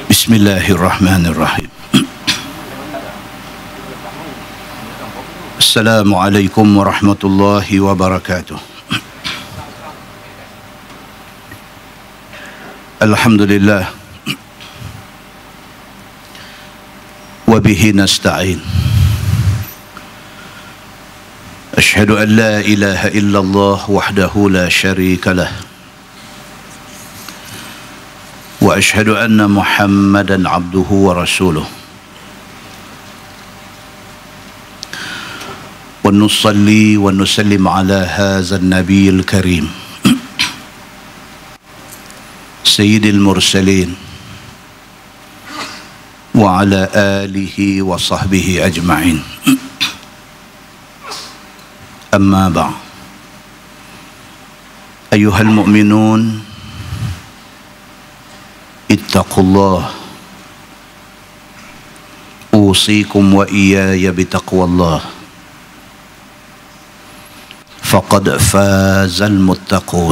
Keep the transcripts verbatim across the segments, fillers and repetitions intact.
Bismillahirrahmanirrahim. Assalamualaikum warahmatullahi wabarakatuh. Alhamdulillah wa bihi nasta'in. Ashhadu an la ilaha illallah wahdahu la syarika lah. Wa ashhadu anna Muhammadan abduhu wa rasuluh. Wa nusalli wa nusallim ala hadzal nabiyil karim sayyidil mursalin wa ala alihi wa sahbihi ajma'in. Amma ba'd. Ayyuhal mu'minun, ittaqullah. Usikum wa iyaya bitaqwallah. Faqad fazal muttaqun.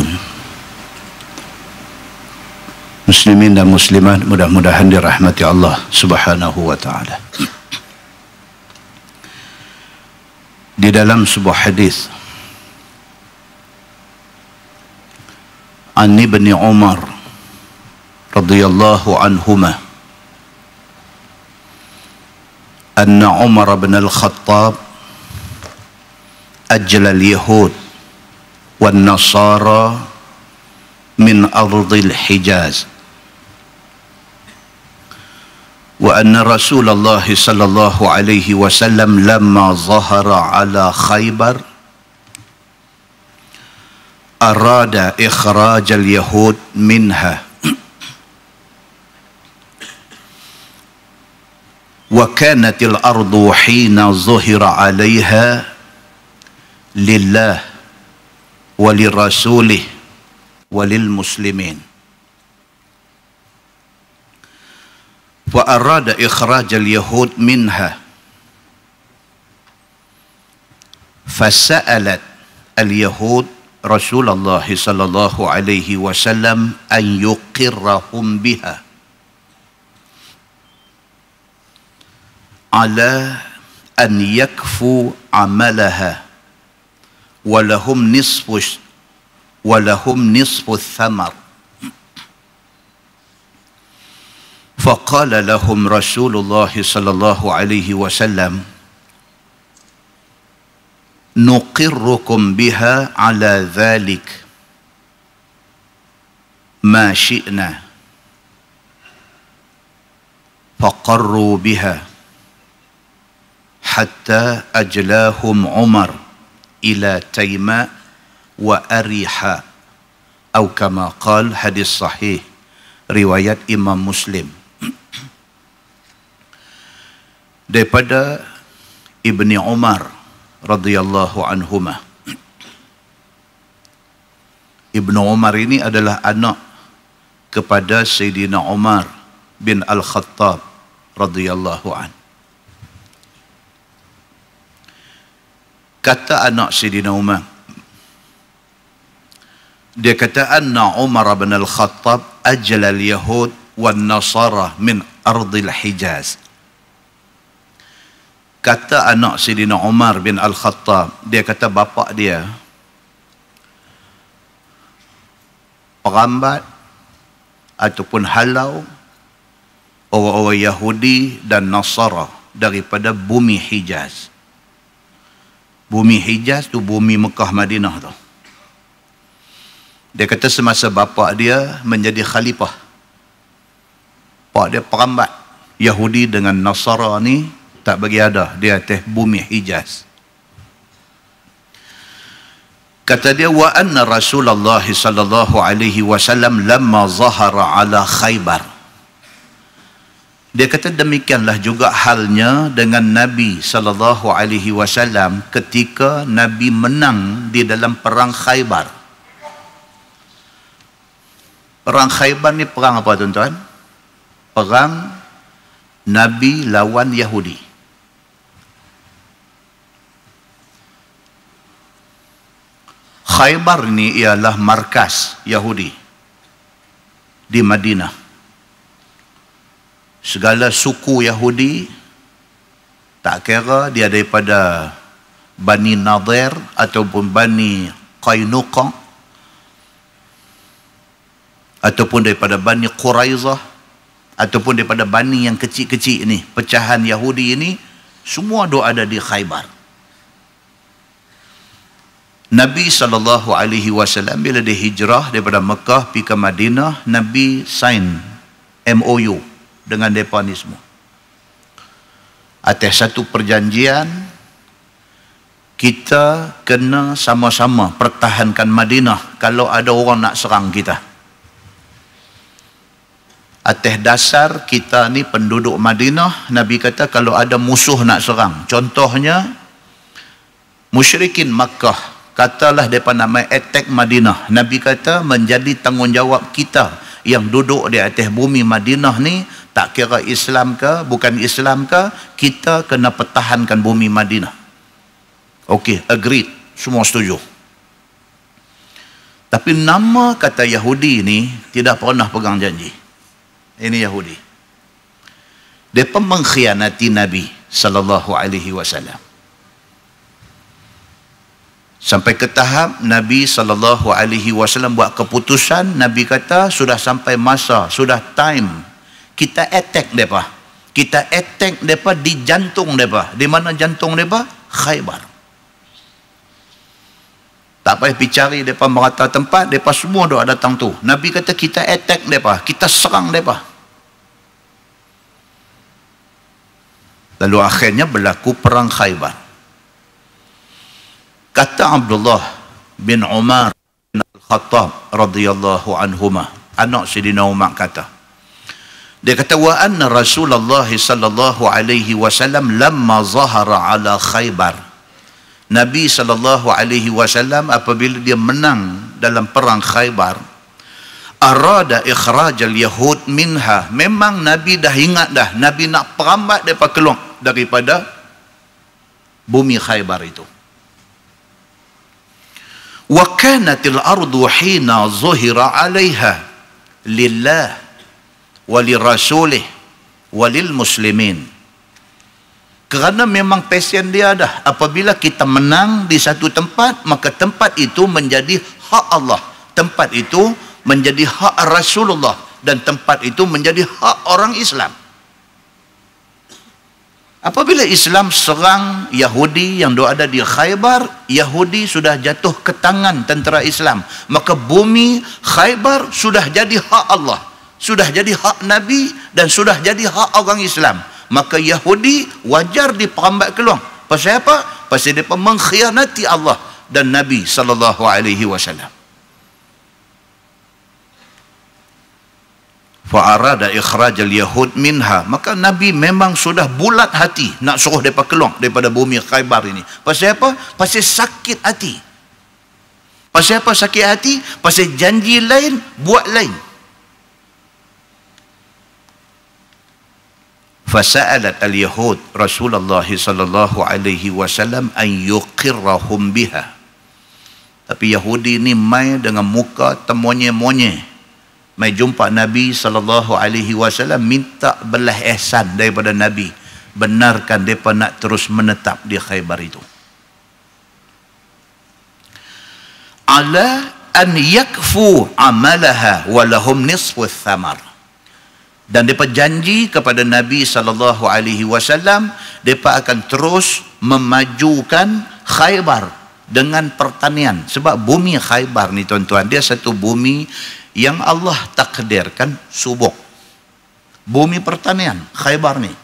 Muslimin dan muslimat, mudah-mudahan dirahmati Allah Subhanahu wa ta'ala. Di dalam sebuah hadis an Ibni Umar radhiyallahu anhuma anna Umar bin al-Khattab ajla al-yahud wan nasara min ardil Hijaz, wa anna Rasulullah sallallahu alaihi wasallam lamma zahara ala Khaybar arada ikhraj al-yahud minha wa kanat al-ardu hina zuhira alaiha lillah wa lirasulih wa lil muslimin. وأراد إخراج اليهود منها فسألت اليهود رسول الله صلى الله عليه وسلم أن يقرهم بها على أن يكفوا عملها ولهم نصف ولهم نصف الثمر. فقال لهم رسول الله صلى الله عليه وسلم نقركم بها على ذلك ما شئنا. فقروا بها حتى أجلاهم عمر إلى تيماء وأريحا أو كما قال. حديث صحيح riwayat Imam Muslim. Daripada Ibni Umar radhiyallahu anhuma. Ibnu Umar ini adalah anak kepada Sayyidina Umar bin Al-Khattab radhiyallahu an. Kata anak Sayyidina Umar, dia kata anna Umar bin Al-Khattab ajla al-yahud wan nasara min ardil Hijaz. Kata anak Sayyidina Umar bin Al-Khattab, dia kata bapa dia perambat ataupun halau orang-orang Yahudi dan Nasara daripada bumi Hijaz. Bumi Hijaz tu bumi Mekah Madinah tu. Dia kata semasa bapa dia menjadi khalifah, pak dia perambat Yahudi dengan Nasara ni tak bagi ada di atas bumi Hijaz. Kata dia wa anna Rasulullah sallallahu alaihi wasallam lamma zahara ala Khaybar. Dia kata demikianlah juga halnya dengan Nabi sallallahu alaihi wasallam ketika Nabi menang di dalam perang Khaybar. Perang Khaybar ni perang apa tuan-tuan? Perang Nabi lawan Yahudi. Khaybar ni ialah markas Yahudi di Madinah. segala suku Yahudi, tak kira dia daripada Bani Nadir ataupun Bani Qainuqa ataupun daripada Bani Quraizah ataupun daripada Bani yang kecil-kecil ini, pecahan Yahudi ini, semua doa ada di Khaybar. Nabi sallallahu alaihi wasallam bila dia hijrah daripada Mekah pergi ke Madinah, Nabi sign M O U dengan mereka ni semua. Atas satu perjanjian, kita kena sama-sama pertahankan Madinah kalau ada orang nak serang kita. Atas dasar kita ni penduduk Madinah, Nabi kata kalau ada musuh nak serang, contohnya musyrikin Makkah, katalah mereka nak main attack Madinah, Nabi kata menjadi tanggungjawab kita yang duduk di atas bumi Madinah ni, tak kira Islam ke bukan Islam ke, kita kena pertahankan bumi Madinah. Okey, agreed, semua setuju. Tapi nama kata Yahudi ni tidak pernah pegang janji. Ini Yahudi. Mereka mengkhianati Nabi sallallahu alaihi wasallam. Sampai ke tahap Nabi sallallahu alaihi wasallam buat keputusan, Nabi kata sudah sampai masa, sudah time kita attack mereka. Kita attack mereka di jantung mereka. Di mana jantung mereka? Khaybar. Tak payah pergi cari mereka merata tempat, mereka semua dah datang tu. Nabi kata kita attack mereka, kita serang mereka. Lalu akhirnya berlaku perang Khaybar. Kata Abdullah bin Umar bin Al-Khattab radhiyallahu anhuma, anak Sayyidina Umar kata, dia kata wa anna Rasulullah sallallahu alaihi wasallam lamma zahara ala Khaybar, Nabi sallallahu alaihi wasallam apabila dia menang dalam perang Khaybar, arada ikhraj al-yahud minha, memang Nabi dah ingat dah, Nabi nak perambat mereka keluar daripada bumi Khaybar itu. Wa kanatil ardu hina zuhira 'alaiha lillah wa lirasulih wa lil muslimin. Kerana memang passion dia dah, apabila kita menang di satu tempat, maka tempat itu menjadi hak Allah, tempat itu menjadi hak Rasulullah, dan tempat itu menjadi hak orang Islam. Apabila Islam serang Yahudi yang ada di Khaybar, Yahudi sudah jatuh ke tangan tentera Islam, maka bumi Khaybar sudah jadi hak Allah, sudah jadi hak Nabi, dan sudah jadi hak orang Islam. Maka Yahudi wajar diperambat keluar. Pasal apa? Pasal mereka mengkhianati Allah dan Nabi sallallahu alaihi wasallam. Fa'arada ikhraj al-yahud minha, maka Nabi memang sudah bulat hati nak suruh mereka keluar daripada bumi Khaybar ini. Pasal apa? Pasal sakit hati. Pasal apa sakit hati? Pasal janji lain, buat lain. Fasa'alat al-yahud Rasulullah sallallahu alaihi wasallam an yuqirrahum biha. Tapi Yahudi ni mai dengan muka temonye-monye, mai jumpa Nabi sallallahu alaihi wasallam, minta belah ihsan daripada Nabi, benarkan mereka nak terus menetap di Khaybar itu. Ala an yakfu amalaha wa lahum nisfu thamar. Dan mereka janji kepada Nabi sallallahu alaihi wasallam, mereka akan terus memajukan Khaybar dengan pertanian. Sebab bumi Khaybar ni tuan-tuan, dia satu bumi yang Allah takdirkan subur. Bumi pertanian Khaybar ni.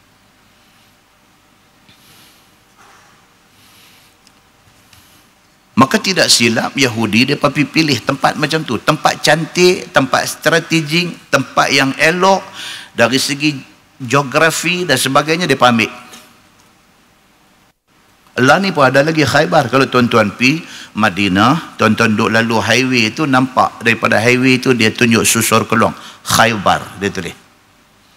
Maka tidak silap Yahudi dia pergi pilih tempat macam tu, tempat cantik, tempat strategik, tempat yang elok dari segi geografi dan sebagainya, dia ambil. Lah ni pun ada lagi Khaybar. Kalau tuan-tuan pi Madinah, tuan-tuan duduk lalu highway itu, nampak daripada highway itu dia tunjuk susur keluar Khaybar, dia tulis.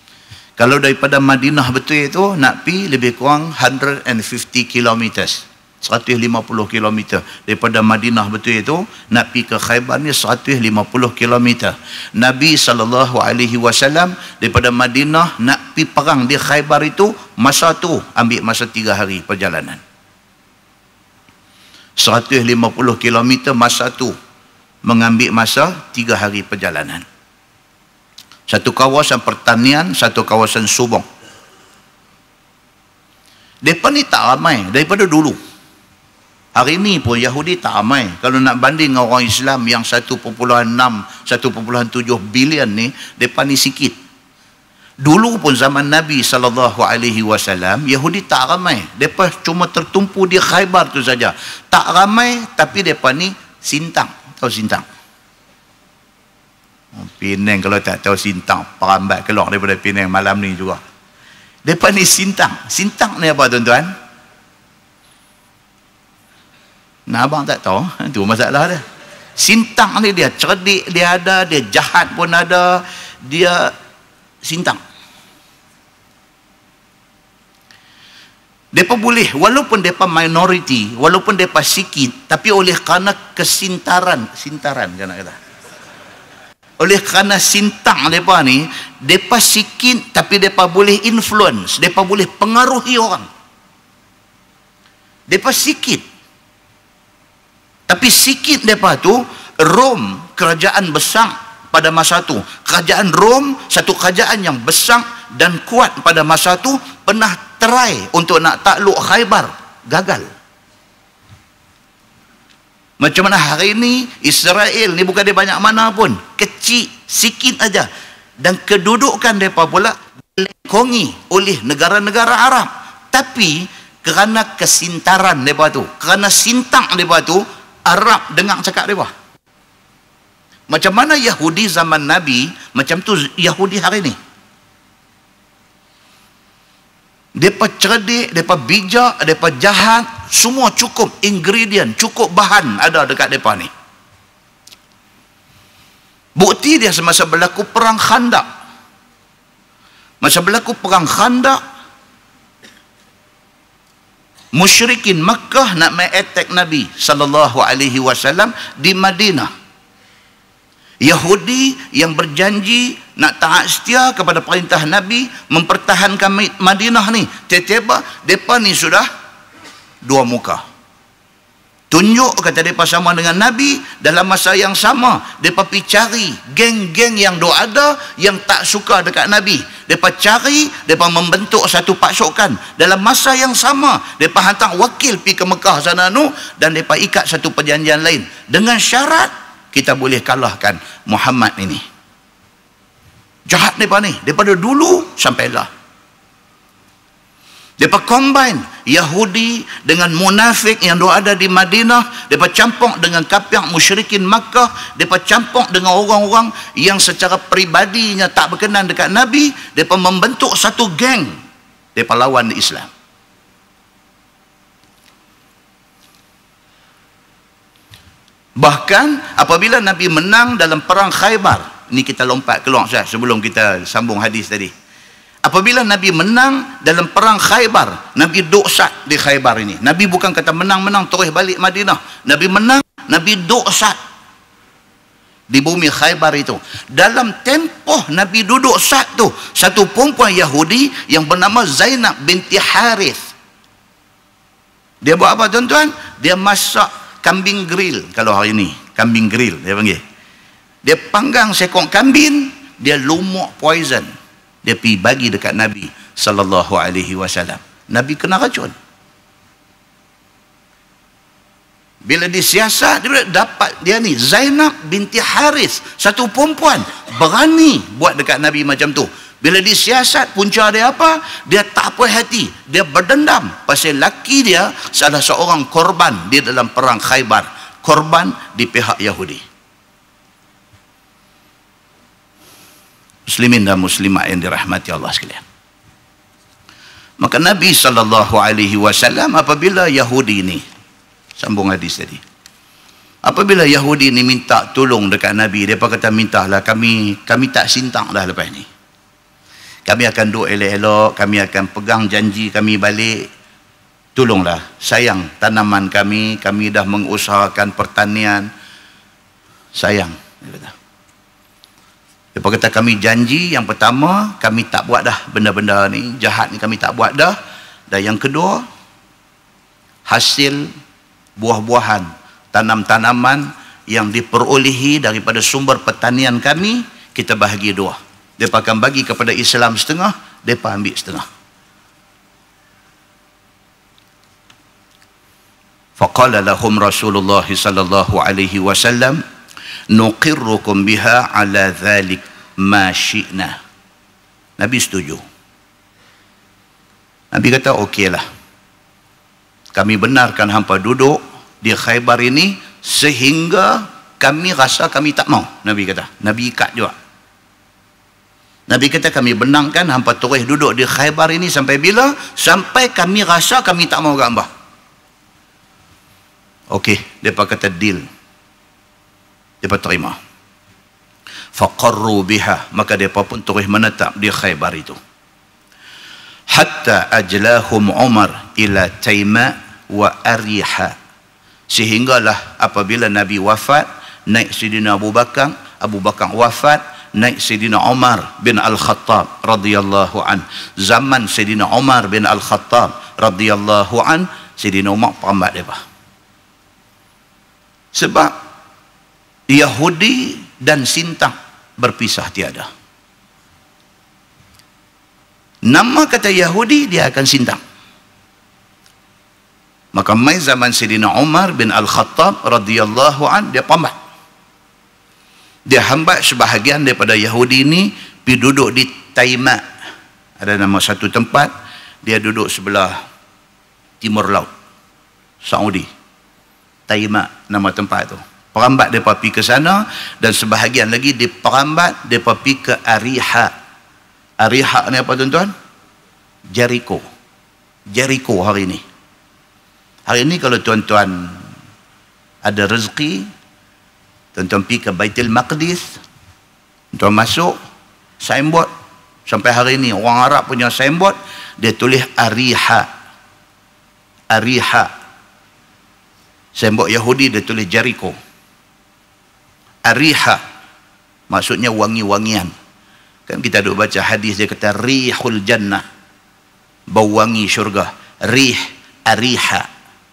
Kalau daripada Madinah betul itu nak pi lebih kurang one hundred fifty kilometers. seratus lima puluh kilometer daripada Madinah betul itu nak pergi ke Khaybar ni seratus lima puluh kilometer. Nabi sallallahu alaihi wasallam daripada Madinah nak pergi perang di Khaybar itu masa tu ambil masa tiga hari perjalanan. seratus lima puluh kilometer masa tu mengambil masa tiga hari perjalanan. Satu kawasan pertanian, satu kawasan subang. Mereka ni tak ramai daripada dulu. Hari ini pun Yahudi tak ramai. Kalau nak banding dengan orang Islam yang satu perpuluhan enam, satu perpuluhan tujuh bilion ni, mereka ni sikit. Dulu pun zaman Nabi sallallahu alaihi wasallam, Yahudi tak ramai. Mereka cuma tertumpu di Khaybar tu saja. Tak ramai, tapi mereka ni sintang. Tahu sintang? Penang kalau tak tahu sintang, perambat keluar daripada Penang malam ni juga. Mereka ni sintang. Sintang ni apa tuan-tuan? Nah, abang tak tahu, itu masalah dia. Sintang ni dia cerdik, dia ada, dia jahat pun ada, dia sintang. Mereka boleh, walaupun mereka minoriti, walaupun mereka sikit, tapi oleh kerana kesintaran, sintaran kan nak kata. Oleh kerana sintang mereka ni, mereka sikit tapi mereka boleh influence, mereka boleh pengaruhi orang. Mereka sikit. Tapi sikit mereka tu, Rom, kerajaan besar pada masa tu. Kerajaan Rom, satu kerajaan yang besar dan kuat pada masa tu, pernah try untuk nak takluk Khaybar. Gagal. Macam mana hari ini, Israel ni bukan dia banyak mana pun. Kecil, sikit aja. Dan kedudukan mereka pula dilengkongi oleh negara-negara Arab. Tapi, kerana kesintaran mereka tu, kerana sintang mereka tu, Arab dengar cakap mereka. Macam mana Yahudi zaman Nabi, macam tu Yahudi hari ni. Mereka cerdik, mereka bijak, mereka jahat, semua cukup ingredient, cukup bahan ada dekat mereka ni. Bukti dia semasa berlaku perang Khandaq. Masa berlaku perang Khandaq, musyrikin Makkah nak main attack Nabi sallallahu alaihi wasallam di Madinah. Yahudi yang berjanji nak taat setia kepada perintah Nabi mempertahankan Madinah ni, tiba-tiba depa ni sudah dua muka. Tunjuk kata mereka sama dengan Nabi, dalam masa yang sama mereka pergi cari geng-geng yang dok ada yang tak suka dekat Nabi. Mereka cari, mereka membentuk satu pasukan. Dalam masa yang sama mereka hantar wakil pergi ke Mekah sana nu, dan mereka ikat satu perjanjian lain dengan syarat kita boleh kalahkan Muhammad ini. Jahat mereka ni daripada dulu sampailah. Mereka combine Yahudi dengan munafik yang ada di Madinah. Mereka campur dengan kafir musyrikin Makkah. Mereka campur dengan orang-orang yang secara peribadinya tak berkenan dekat Nabi. Mereka membentuk satu geng. Mereka lawan Islam. Bahkan apabila Nabi menang dalam perang Khaybar. Ini kita lompat keluar sahaja sebelum kita sambung hadis tadi. Apabila Nabi menang dalam perang Khaybar, Nabi duk sat di Khaybar ini. Nabi bukan kata menang-menang terus balik Madinah. Nabi menang, Nabi duk sat di bumi Khaybar itu. Dalam tempoh Nabi duduk sat tu, satu perempuan Yahudi yang bernama Zainab binti Harith. Dia buat apa tuan-tuan? Dia masak kambing grill kalau hari ini. Kambing grill dia panggil. Dia panggang seekor kambing, dia lumuk poison. Dia pergi bagi dekat Nabi sallallahu alaihi wasallam. Nabi kena racun. Bila disiasat, dia dapat dia ni Zainab binti Haris, satu perempuan berani buat dekat Nabi macam tu. Bila disiasat, punca dia apa? Dia tak puas hati, dia berdendam pasal laki dia salah seorang korban di dalam perang Khaybar, korban di pihak Yahudi. Muslimin dan muslimat yang dirahmati Allah sekalian. Maka Nabi sallallahu alaihi wasallam apabila Yahudi ni, sambung hadis tadi, apabila Yahudi ni minta tolong dekat Nabi, dia kata mintalah kami kami tak sintang dah lepas ni. Kami akan duduk elok-elok, kami akan pegang janji kami balik. tolonglah, sayang tanaman kami, kami dah mengusahakan pertanian, sayang. Dia kata. Dia kata kami janji, yang pertama kami tak buat dah benda-benda ni, jahat ni kami tak buat dah. Dan yang kedua, hasil buah-buahan, tanam-tanaman yang diperolehi daripada sumber pertanian kami, kita bahagi dua. Mereka akan bagi kepada Islam setengah, mereka ambil setengah. Faqala lahum Rasulullah sallallahu alaihi wasallam, nuqirrukum biha ala dhalik ma syi'na. Nabi setuju. Nabi kata okeylah, kami benarkan hampa duduk di Khaybar ini sehingga kami rasa kami tak mau. Nabi kata, Nabi ikat juga. Nabi kata kami benarkan hampa terus duduk di Khaybar ini sampai bila? Sampai kami rasa kami tak mau gambar. okey, mereka kata deal. Mereka terima. Faqarru biha, maka mereka pun terus menetap di Khaybar itu. Hatta ajlahum Umar ila Taima wa Ariha, sehinggalah apabila Nabi wafat, naik Sayyidina Abu Bakar, Abu Bakar wafat, naik Sayyidina Umar bin Al-Khattab radhiyallahu an. Zaman Sayyidina Umar bin Al-Khattab radhiyallahu an, Sayyidina Umar perambat mereka. Sebab Yahudi dan Sintang berpisah tiada. Nama kata Yahudi, dia akan Sintang. Maka mai zaman Sayyidina Umar bin Al-Khattab radhiyallahu an, dia pambat. Dia hambat sebahagian daripada Yahudi ini pergi duduk di Taima. Ada nama satu tempat, dia duduk sebelah timur laut Saudi. Taima nama tempat itu. Perambat mereka pergi ke sana, dan sebahagian lagi di perambat mereka pergi ke Ariha. Ariha ni apa tuan-tuan? Jericho. Jericho hari ini. Hari ini kalau tuan-tuan ada rezeki, tuan-tuan pergi ke Baitul Maqdis, tuan masuk signboard, sampai hari ini orang Arab punya signboard, dia tulis Ariha. Ariha. Signboard Yahudi dia tulis Jericho. Ariha maksudnya wangi-wangian. Kan kita duk baca hadis, dia kata rihul jannah, bau wangi syurga. Rih, Ariha.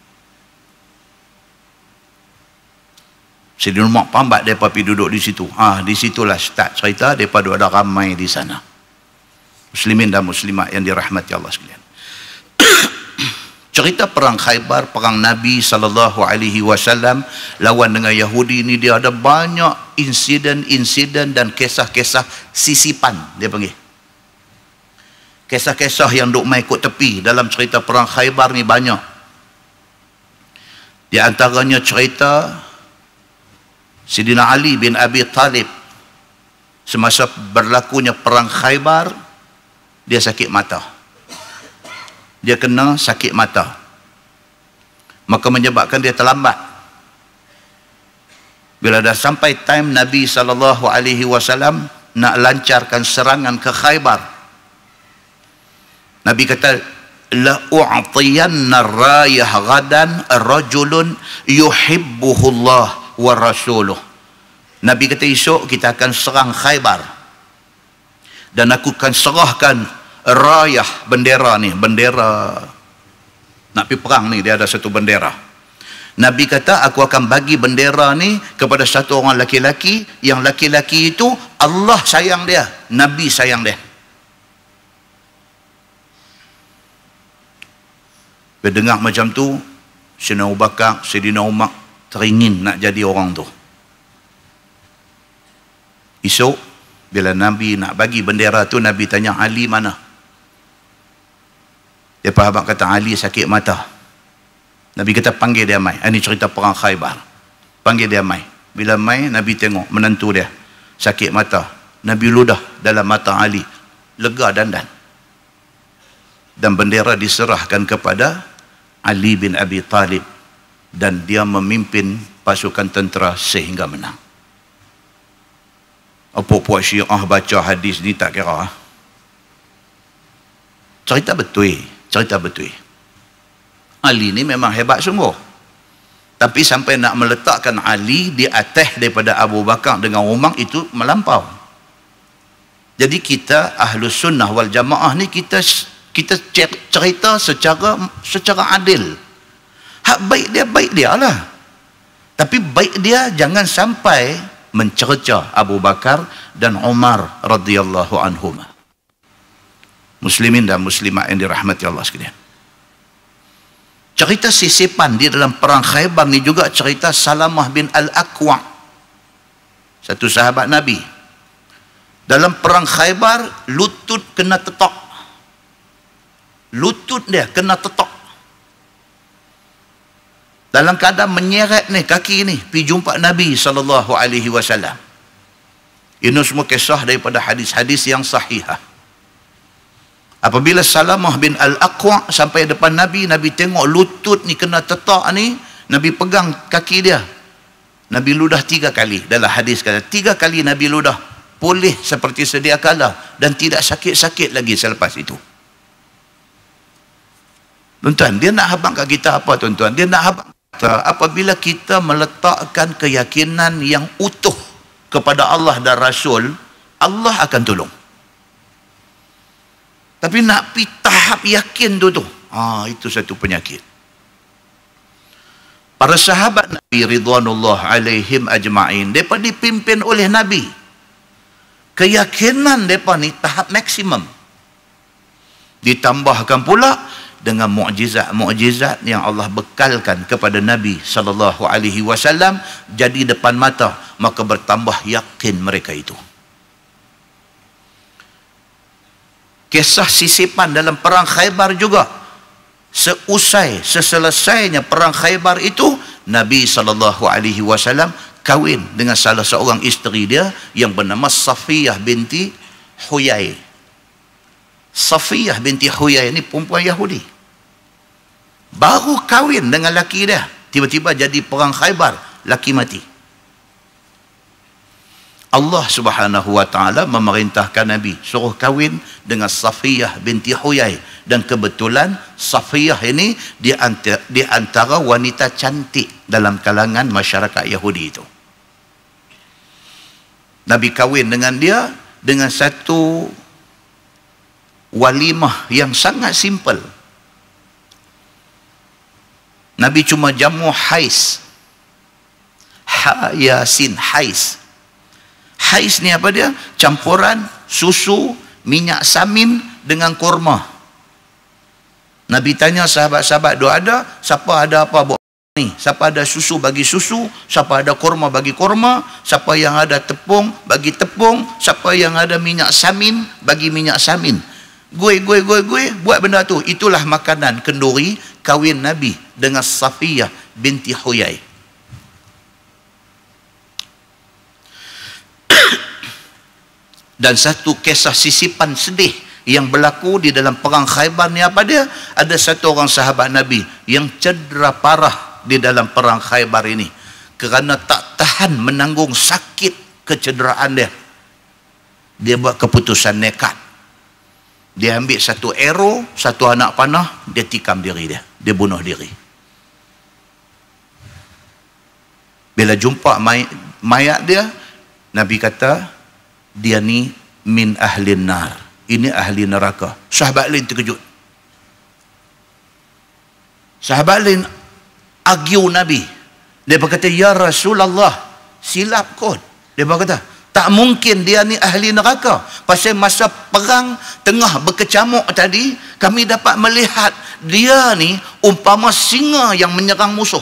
Sayyidina Umar pambat mereka pergi duduk di situ. Ah, di situlah start cerita mereka duduk ada ramai di sana. Muslimin dan muslimat yang dirahmati Allah sekalian. Cerita perang Khaybar, perang Nabi sallallahu alaihi wasallam lawan dengan Yahudi ini, dia ada banyak insiden-insiden dan kisah-kisah sisipan, dia panggil. Kisah-kisah yang duk mai ikut tepi dalam cerita perang Khaybar ni banyak. Di antaranya cerita Sayyidina Ali bin Abi Talib semasa berlakunya perang Khaybar, dia sakit mata. Dia kena sakit mata, maka menyebabkan dia terlambat. Bila dah sampai time Nabi sallallahu alaihi wasallam nak lancarkan serangan ke Khaybar, Nabi kata, la u'tiyanna rayah ghadan rajulun yuhibbuhu Allah wa rasuluh. Nabi kata esok kita akan serang Khaybar, dan aku akan serahkan rayah, bendera ni, bendera nak pergi perang ni, dia ada satu bendera. Nabi kata aku akan bagi bendera ni kepada satu orang laki-laki, yang laki-laki itu Allah sayang dia, Nabi sayang dia. Bila dengar macam tu, Sayyidina Abu Bakar, Sayyidina Umar teringin nak jadi orang tu. Esok bila Nabi nak bagi bendera tu, Nabi tanya Ali mana? Dia faham kata Ali sakit mata. Nabi kata panggil dia mai. Ini cerita perang Khaybar. Panggil dia mai. Bila mai, Nabi tengok menantu dia sakit mata. Nabi ludah dalam mata Ali, lega dandan. Dan bendera diserahkan kepada Ali bin Abi Talib, dan dia memimpin pasukan tentera sehingga menang. Apa puak Syiah baca hadis ni tak kira. Cerita betul. Cerita betul. Ali ni memang hebat sungguh. Tapi sampai nak meletakkan Ali di atas daripada Abu Bakar dengan Umar, itu melampau. Jadi kita Ahlus Sunnah wal Jamaah ni kita kita cerita secara secara adil. Hak baik dia baik dia lah. Tapi baik dia jangan sampai mencerca Abu Bakar dan Umar radhiyallahu anhuma. Muslimin dan muslimat yang dirahmati Allah sekalian. Cerita sisipan di dalam perang Khaybar ni juga cerita Salamah bin Al-Aqwa', satu sahabat Nabi. Dalam perang Khaybar, lutut kena tetok. Lutut dia kena tetok. Dalam keadaan menyeret ni kaki ni, pergi jumpa Nabi sallallahu alaihi wasallam. Ini semua kisah daripada hadis-hadis yang sahihah. Apabila Salamah bin Al-Aqwa' sampai depan Nabi, Nabi tengok lutut ni kena tetak ni, Nabi pegang kaki dia. Nabi ludah tiga kali. Dalam hadis kata, tiga kali Nabi ludah. Pulih seperti sedia kala dan tidak sakit-sakit lagi selepas itu. Tuan-tuan, dia nak habang kat kita apa tuan-tuan? Dia nak habang kita apabila kita meletakkan keyakinan yang utuh kepada Allah dan Rasul, Allah akan tolong. Tapi nak pergi tahap yakin tu tu, ah, itu satu penyakit. Para sahabat Nabi ridwanullah alaihim ajma'in, mereka dipimpin oleh Nabi. Keyakinan mereka ni tahap maksimum. Ditambahkan pula dengan mukjizat-mukjizat yang Allah bekalkan kepada Nabi sallallahu alaihi wasallam jadi depan mata, maka bertambah yakin mereka itu. Kisah sisipan dalam perang Khaybar juga. Seusai, seselesainya perang Khaybar itu, Nabi sallallahu alaihi wasallam kahwin dengan salah seorang isteri dia yang bernama Safiyah binti Huyai. Safiyah binti Huyai ini perempuan Yahudi. Baru kahwin dengan laki dia, tiba-tiba jadi perang Khaybar, laki mati. Allah Subhanahu wa taala memerintahkan Nabi suruh kahwin dengan Safiyah binti Huyai, dan kebetulan Safiyah ini di antara, di antara wanita cantik dalam kalangan masyarakat Yahudi itu. Nabi kahwin dengan dia dengan satu walimah yang sangat simple. Nabi cuma jamu hais. Ha yasin hais. Hais ni apa dia? Campuran susu, minyak samin dengan kurma. Nabi tanya sahabat-sahabat, "Dua ada? Siapa ada apa buat ni? Siapa ada susu bagi susu, siapa ada kurma bagi kurma, siapa yang ada tepung bagi tepung, siapa yang ada minyak samin bagi minyak samin." Gue gue gue gue buat benda tu. Itulah makanan kenduri kahwin Nabi dengan Safiyah binti Huyai. Dan satu kisah sisipan sedih yang berlaku di dalam perang Khaybar ni apa dia? Ada satu orang sahabat Nabi yang cedera parah di dalam perang Khaybar ini kerana tak tahan menanggung sakit kecederaan dia. Dia buat keputusan nekat. Dia ambil satu arrow, satu anak panah, dia tikam diri dia. Dia bunuh diri. Bila jumpa mayat, mayat dia, Nabi kata, dia ni min ahlin nar. Ini ahli neraka. Sahabat lain terkejut. Sahabat lain argue Nabi. Dia berkata, "Ya Rasulullah, silap kot." Dia berkata, "Tak mungkin dia ni ahli neraka. Pasal masa perang tengah berkecamuk tadi, kami dapat melihat dia ni umpama singa yang menyerang musuh.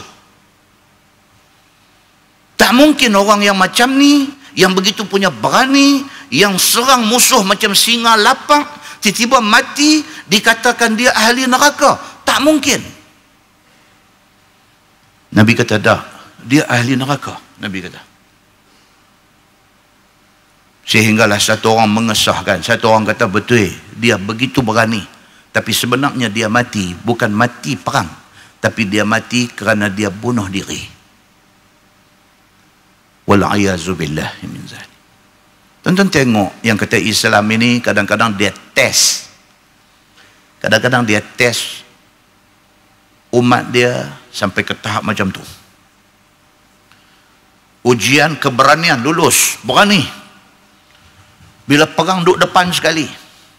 Tak mungkin orang yang macam ni, yang begitu punya berani, yang serang musuh macam singa lapak, tiba-tiba mati, dikatakan dia ahli neraka. Tak mungkin." Nabi kata, "Dah, dia ahli neraka." Nabi kata. Sehinggalah satu orang mengesahkan, satu orang kata, "Betul, dia begitu berani. Tapi sebenarnya dia mati, bukan mati perang, tapi dia mati kerana dia bunuh diri." Wal'ayazubillah min zalik. Tonton tengok yang kata Islam ini kadang-kadang dia test. Kadang-kadang dia test umat dia sampai ke tahap macam tu. Ujian keberanian, lulus, berani. Bila perang duduk depan sekali,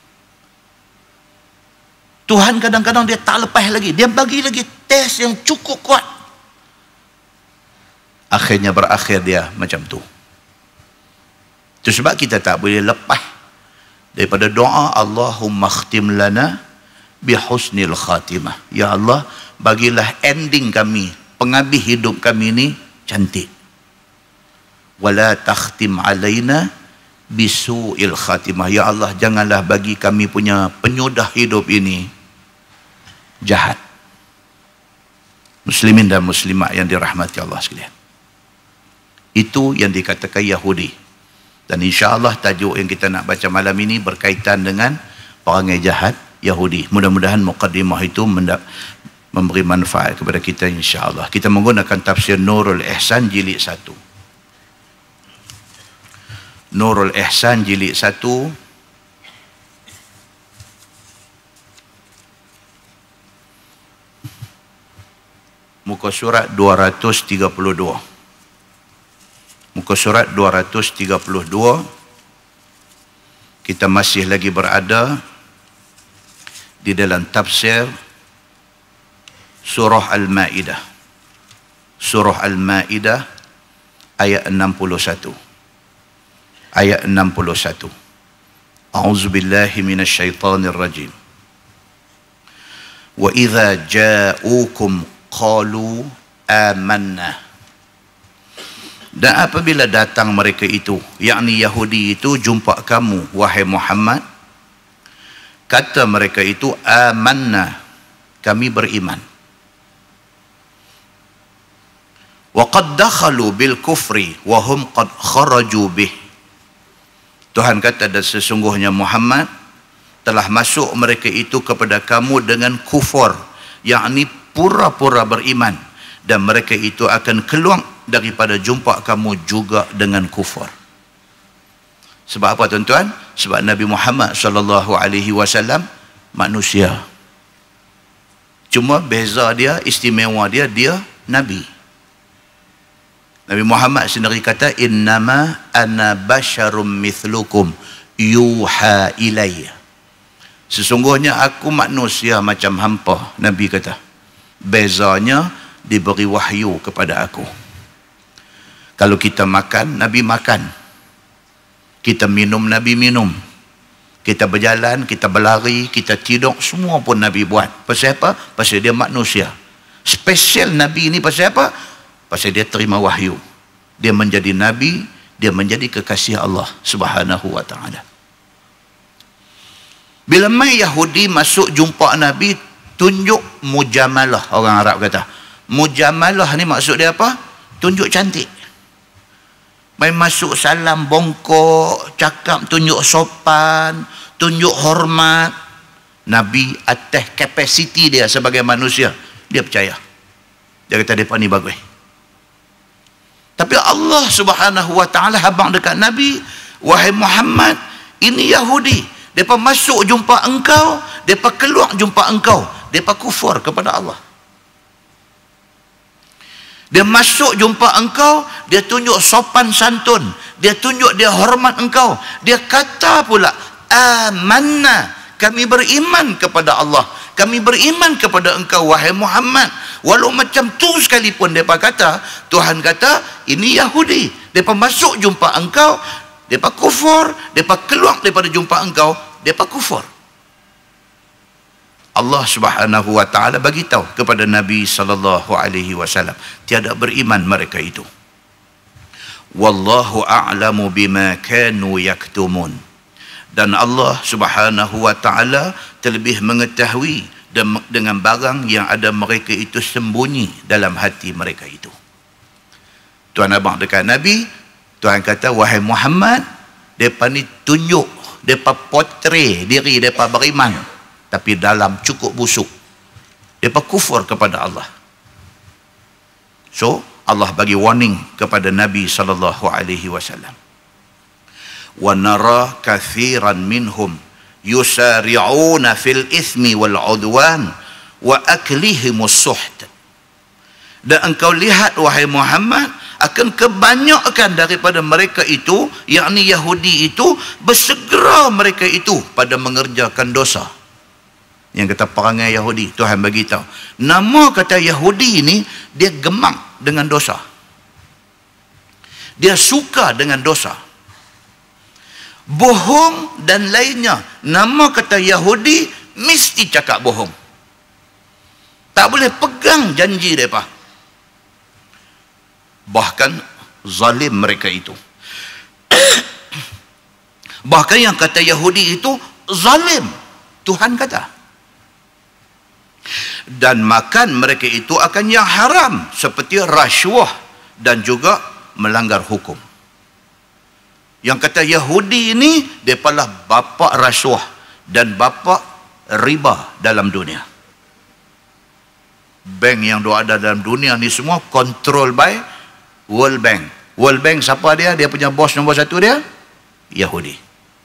Tuhan kadang-kadang dia tak lepas lagi, dia bagi lagi tes yang cukup kuat. Akhirnya berakhir dia macam tu. Itu sebab kita tak boleh lepas daripada doa, Allahumma khtim lana bihusnil khatimah. Ya Allah, bagilah ending kami, penghabis hidup kami ni cantik. Wala takhtim alaina bisu'il khatimah. Ya Allah, janganlah bagi kami punya penyudah hidup ini jahat. Muslimin dan muslimat yang dirahmati Allah sekalian, itu yang dikatakan Yahudi. Dan insya-Allah tajuk yang kita nak baca malam ini berkaitan dengan perangai jahat Yahudi. Mudah-mudahan muqaddimah itu memberi manfaat kepada kita insya-Allah. Kita menggunakan tafsir Nurul Ihsan jilid satu. Nurul Ihsan jilid satu, muka surat dua ratus tiga puluh dua. Muka surat dua ratus tiga puluh dua. Kita masih lagi berada di dalam tafsir surah Al-Maidah. Surah Al-Maidah ayat enam puluh satu. Ayat enam puluh satu. A'udzubillahi minasyaitonir rajim. Wa idza ja'ukum qalu amanna. Dan apabila datang mereka itu, yakni Yahudi itu, jumpa kamu wahai Muhammad, kata mereka itu, amanna, kami beriman. Wa qad dakhalu bil kufri wa hum qad kharaju bih. Tuhan kata, dan sesungguhnya Muhammad telah masuk mereka itu kepada kamu dengan kufur, yakni pura-pura beriman, dan mereka itu akan keluar daripada jumpa kamu juga dengan kufur. Sebab apa tuan-tuan? Sebab Nabi Muhammad sallallahu alaihi wasallam manusia. Cuma beza dia, istimewa dia, dia Nabi. Nabi Muhammad sendiri kata, innama ana basyarum mithlukum yuha ilayya. Sesungguhnya aku manusia macam hampa. Nabi kata, bezanya diberi wahyu kepada aku. Kalau kita makan, Nabi makan. Kita minum, Nabi minum. Kita berjalan, kita berlari, kita tidur, semua pun Nabi buat. Pasal apa? Pasal dia manusia. Spesial Nabi ini pasal apa? Pasal dia terima wahyu. Dia menjadi Nabi, dia menjadi kekasih Allah Subhanahu wa ta'ala. Bila mai Yahudi masuk jumpa Nabi, tunjuk mujamalah, orang Arab kata. Mujamalah ni maksud dia apa? Tunjuk cantik. Mai masuk salam bongkok, cakap tunjuk sopan, tunjuk hormat. Nabi atas kapasiti dia sebagai manusia, dia percaya. Dia kata depa ni bagus. Tapi Allah Subhanahu wa ta'ala habang dekat Nabi, wahai Muhammad, ini Yahudi, depa masuk jumpa engkau, depa keluar jumpa engkau, depa kufur kepada Allah. Dia masuk jumpa engkau, dia tunjuk sopan santun, dia tunjuk dia hormat engkau, dia kata pula, amanna, kami beriman kepada Allah, kami beriman kepada engkau wahai Muhammad. Walau macam tu sekalipun mereka kata, Tuhan kata, ini Yahudi, mereka masuk jumpa engkau, mereka kufur, mereka keluar daripada jumpa engkau, mereka kufur. Allah Subhanahu wa ta'ala bagi tahu kepada Nabi sallallahu alaihi wasallam, tiada beriman mereka itu. Wallahu a'lamu bima kanu yaktumun. Dan Allah Subhanahu wa ta'ala terlebih mengetahui dengan barang yang ada mereka itu sembunyi dalam hati mereka itu. Tuan abang dekat Nabi, Tuhan kata, wahai Muhammad, mereka ni tunjuk, mereka portray diri mereka beriman, tapi dalam cukup busuk. Mereka kufur kepada Allah. So, Allah bagi warning kepada Nabi sallallahu alaihi wasallam. Wa nara kathiran minhum yusari'una fil ithmi wal udwan wa aklihimus suht. Dan engkau lihat wahai Muhammad, akan kebanyakan daripada mereka itu, yakni Yahudi itu, bersegera mereka itu pada mengerjakan dosa. Yang kata perangai Yahudi, Tuhan bagi tahu. Nama kata Yahudi ini, dia gemang dengan dosa. Dia suka dengan dosa. Bohong dan lainnya. Nama kata Yahudi mesti cakap bohong. Tak boleh pegang janji mereka. Bahkan zalim mereka itu. Bahkan yang kata Yahudi itu zalim. Tuhan kata. Dan makan mereka itu akan yang haram, seperti rasuah dan juga melanggar hukum. Yang kata Yahudi ini, dia adalah bapa rasuah dan bapa riba dalam dunia. Bank yang ada dalam dunia ni semua control by World Bank. World Bank siapa dia? Dia punya bos nombor satu dia? Yahudi.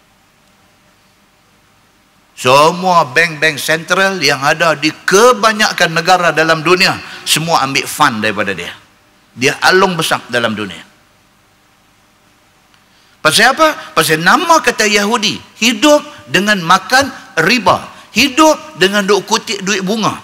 Semua bank-bank sentral yang ada di kebanyakan negara dalam dunia, semua ambil fund daripada dia. Dia alung besar dalam dunia. Pasal apa? Pasal nama kata Yahudi, hidup dengan makan riba. Hidup dengan duk kutip duit bunga.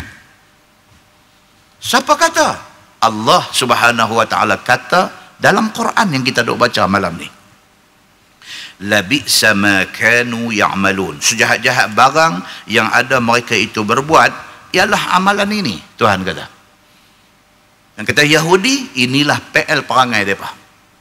Siapa kata? Allah Subhanahu wa taala kata dalam Quran yang kita duk baca malam ni. Labi'sa ma kanu ya'malun. Sejahat-jahat barang yang ada mereka itu berbuat ialah amalan ini, Tuhan kata. Yang kata Yahudi, inilah P L perangai mereka.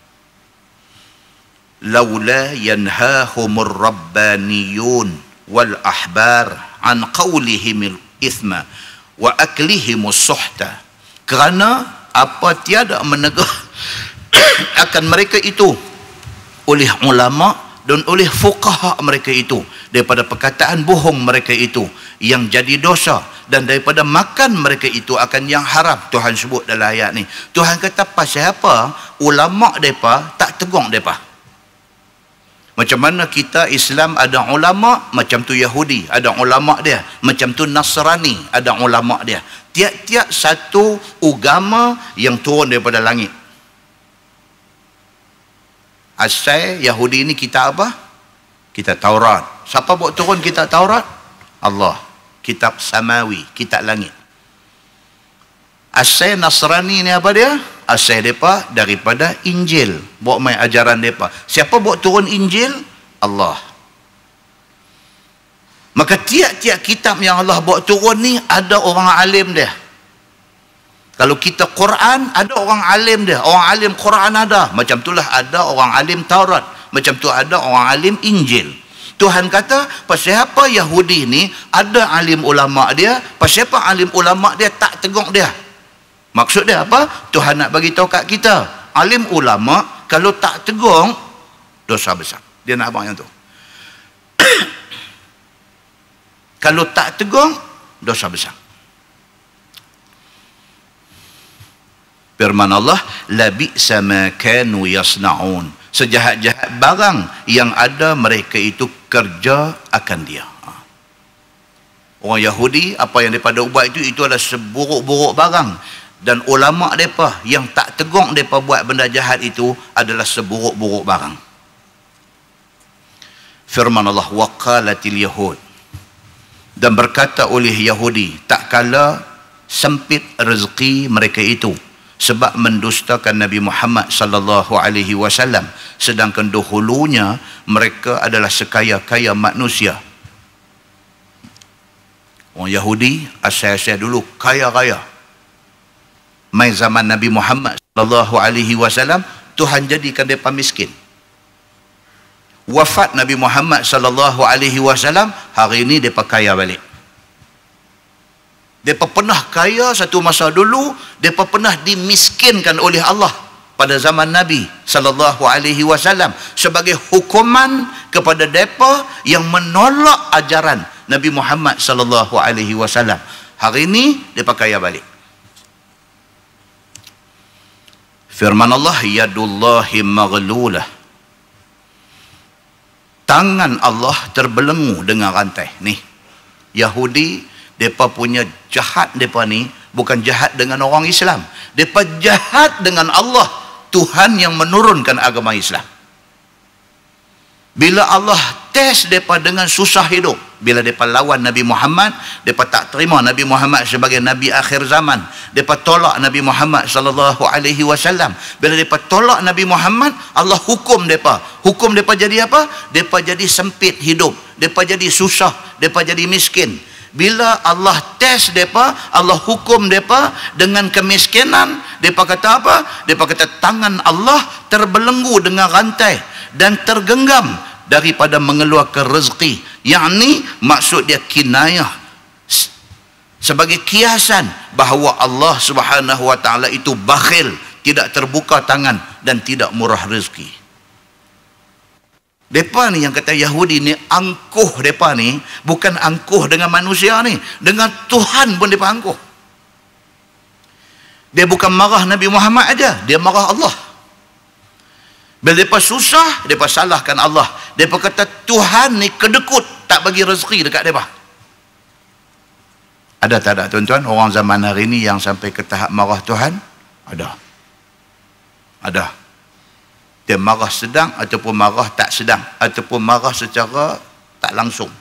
Laula yanhahumur rabbaniyun wal ahbar an qawlihimil ithma wa aklihimus suhta. Kerana apa tiada menegah akan mereka itu oleh ulama dan oleh fuqaha mereka itu daripada perkataan bohong mereka itu yang jadi dosa, dan daripada makan mereka itu akan yang haram. Tuhan sebut dalam ayat ni. Tuhan kata pasal apa ulama mereka tak tegur mereka. Macam mana kita Islam ada ulama, macam tu Yahudi ada ulama dia, macam tu Nasrani ada ulama dia. Tiap-tiap satu agama yang turun daripada langit. Asal Yahudi ini kita apa? Kitab Taurat. Siapa buat turun kitab Taurat? Allah. Kitab samawi, kitab langit. Asal Nasrani ni apa dia? Asal mereka daripada Injil. Buat main ajaran mereka. Siapa buat turun Injil? Allah. Maka tiap-tiap kitab yang Allah buat turun ni ada orang alim dia. Kalau kita Quran, ada orang alim dia. Orang alim Quran ada. Macam itulah ada orang alim Taurat. Macam tu ada orang alim Injil. Tuhan kata, pasal apa Yahudi ni ada alim ulama dia, pasal apa alim ulama dia tak tegur dia. Maksud dia apa? Tuhan nak bagi tahu kat kita, alim ulama kalau tak tegur, dosa besar. Dia nak abang yang tu. Kalau tak tegur, dosa besar. Firman Allah, labi'sa ma kanu yasna'un. Sejahat-jahat barang yang ada mereka itu kerja akan dia. Orang Yahudi, apa yang mereka buat itu, itu adalah seburuk-buruk barang. Dan ulama mereka yang tak tegur mereka buat benda jahat itu adalah seburuk-buruk barang. Firman Allah, waqalatil yahud. Dan berkata oleh Yahudi, tak kala sempit rezeki mereka itu sebab mendustakan Nabi Muhammad sallallahu alaihi wasallam, sedangkan dahulunya mereka adalah sekaya-kaya manusia. Orang Yahudi asal-asal dulu kaya-kaya. Mai zaman Nabi Muhammad sallallahu alaihi wasallam, Tuhan jadikan mereka miskin. Wafat Nabi Muhammad sallallahu alaihi wasallam, hari ini mereka kaya balik. Mereka pernah kaya satu masa dulu, mereka pernah dimiskinkan oleh Allah pada zaman Nabi sallallahu alaihi wasallam sebagai hukuman kepada mereka yang menolak ajaran Nabi Muhammad sallallahu alaihi wasallam. Hari ini mereka kaya balik. Firman Allah, yadullahi maghlulah. Tangan Allah terbelenggu dengan rantai. Ni, Yahudi Mereka punya jahat mereka ni bukan jahat dengan orang Islam. Mereka jahat dengan Allah, Tuhan yang menurunkan agama Islam. Bila Allah test mereka dengan susah hidup, bila mereka lawan Nabi Muhammad, mereka tak terima Nabi Muhammad sebagai Nabi akhir zaman, mereka tolak Nabi Muhammad sallallahu alaihi wasallam. Bila mereka tolak Nabi Muhammad, Allah hukum mereka. Hukum mereka jadi apa? Mereka jadi sempit hidup, mereka jadi susah, mereka jadi miskin. Bila Allah test mereka, Allah hukum mereka dengan kemiskinan, mereka kata apa? Mereka kata tangan Allah terbelenggu dengan rantai dan tergenggam daripada mengeluarkan rezeki. Yakni maksud dia kinayah, sebagai kiasan bahawa Allah Subhanahu wa taala itu bakhil, tidak terbuka tangan dan tidak murah rezeki. Depa ni yang kata Yahudi ni angkuh, depa ni bukan angkuh dengan manusia ni, dengan Tuhan pun depa angkuh. Dia bukan marah Nabi Muhammad aja, dia marah Allah. Bila depa susah, depa salahkan Allah. Depa kata Tuhan ni kedekut, tak bagi rezeki dekat depa. Ada tak ada tuan-tuan orang zaman hari ni yang sampai ke tahap marah Tuhan? Ada. Ada. Dia marah sedang ataupun marah tak sedang, ataupun marah secara tak langsung.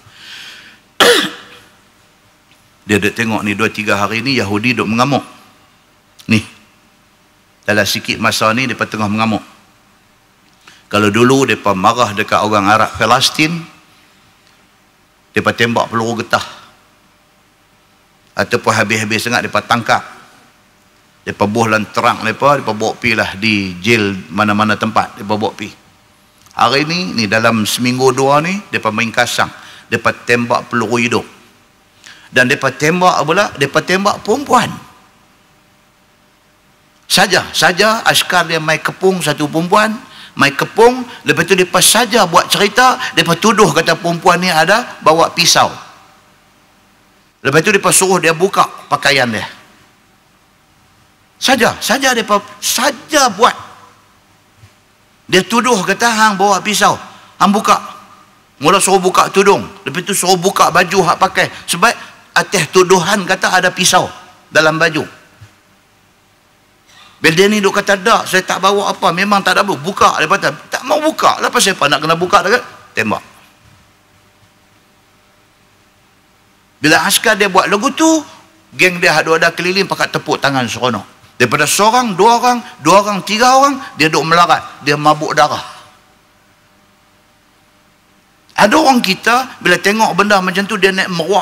Dia duk tengok ni dua tiga hari ni Yahudi duk mengamuk. Ni. Dalam sikit masa ni depa tengah mengamuk. Kalau dulu depa marah dekat orang Arab Palestin, depa tembak peluru getah. Ataupun habis-habis sangat depa tangkap. Depa buh lan terang depa, depa bawa pi lah di jail mana-mana tempat, depa bawa pi. Hari ni ni dalam seminggu dua ni depa main kasang, depa tembak peluru hidup. Dan depa tembak pula, depa tembak perempuan. Saja, saja askar dia mai kepung satu perempuan, mai kepung, lepas tu depa saja buat cerita, depa tuduh kata perempuan ni ada bawa pisau. Lepas tu depa suruh dia buka pakaian dia. Saja, saja depa saja buat. Dia tuduh kata hang bawa pisau, hang buka. Mula suruh buka tudung, lepas tu suruh buka baju hak pakai, sebab atas tuduhan kata ada pisau dalam baju. Bila dia ni duk kata tak, saya tak bawa apa, memang tak ada apa, buka. Dia kata tak mau buka, lepas siapa nak kena buka dekat? Tembak. Bila askar dia buat lagu tu, geng dia ada-ada keliling pakai tepuk tangan seronok. Daripada seorang, dua orang, dua orang, tiga orang, dia duk melarat, dia mabuk darah. Ada orang kita bila tengok benda macam tu dia naik meruak.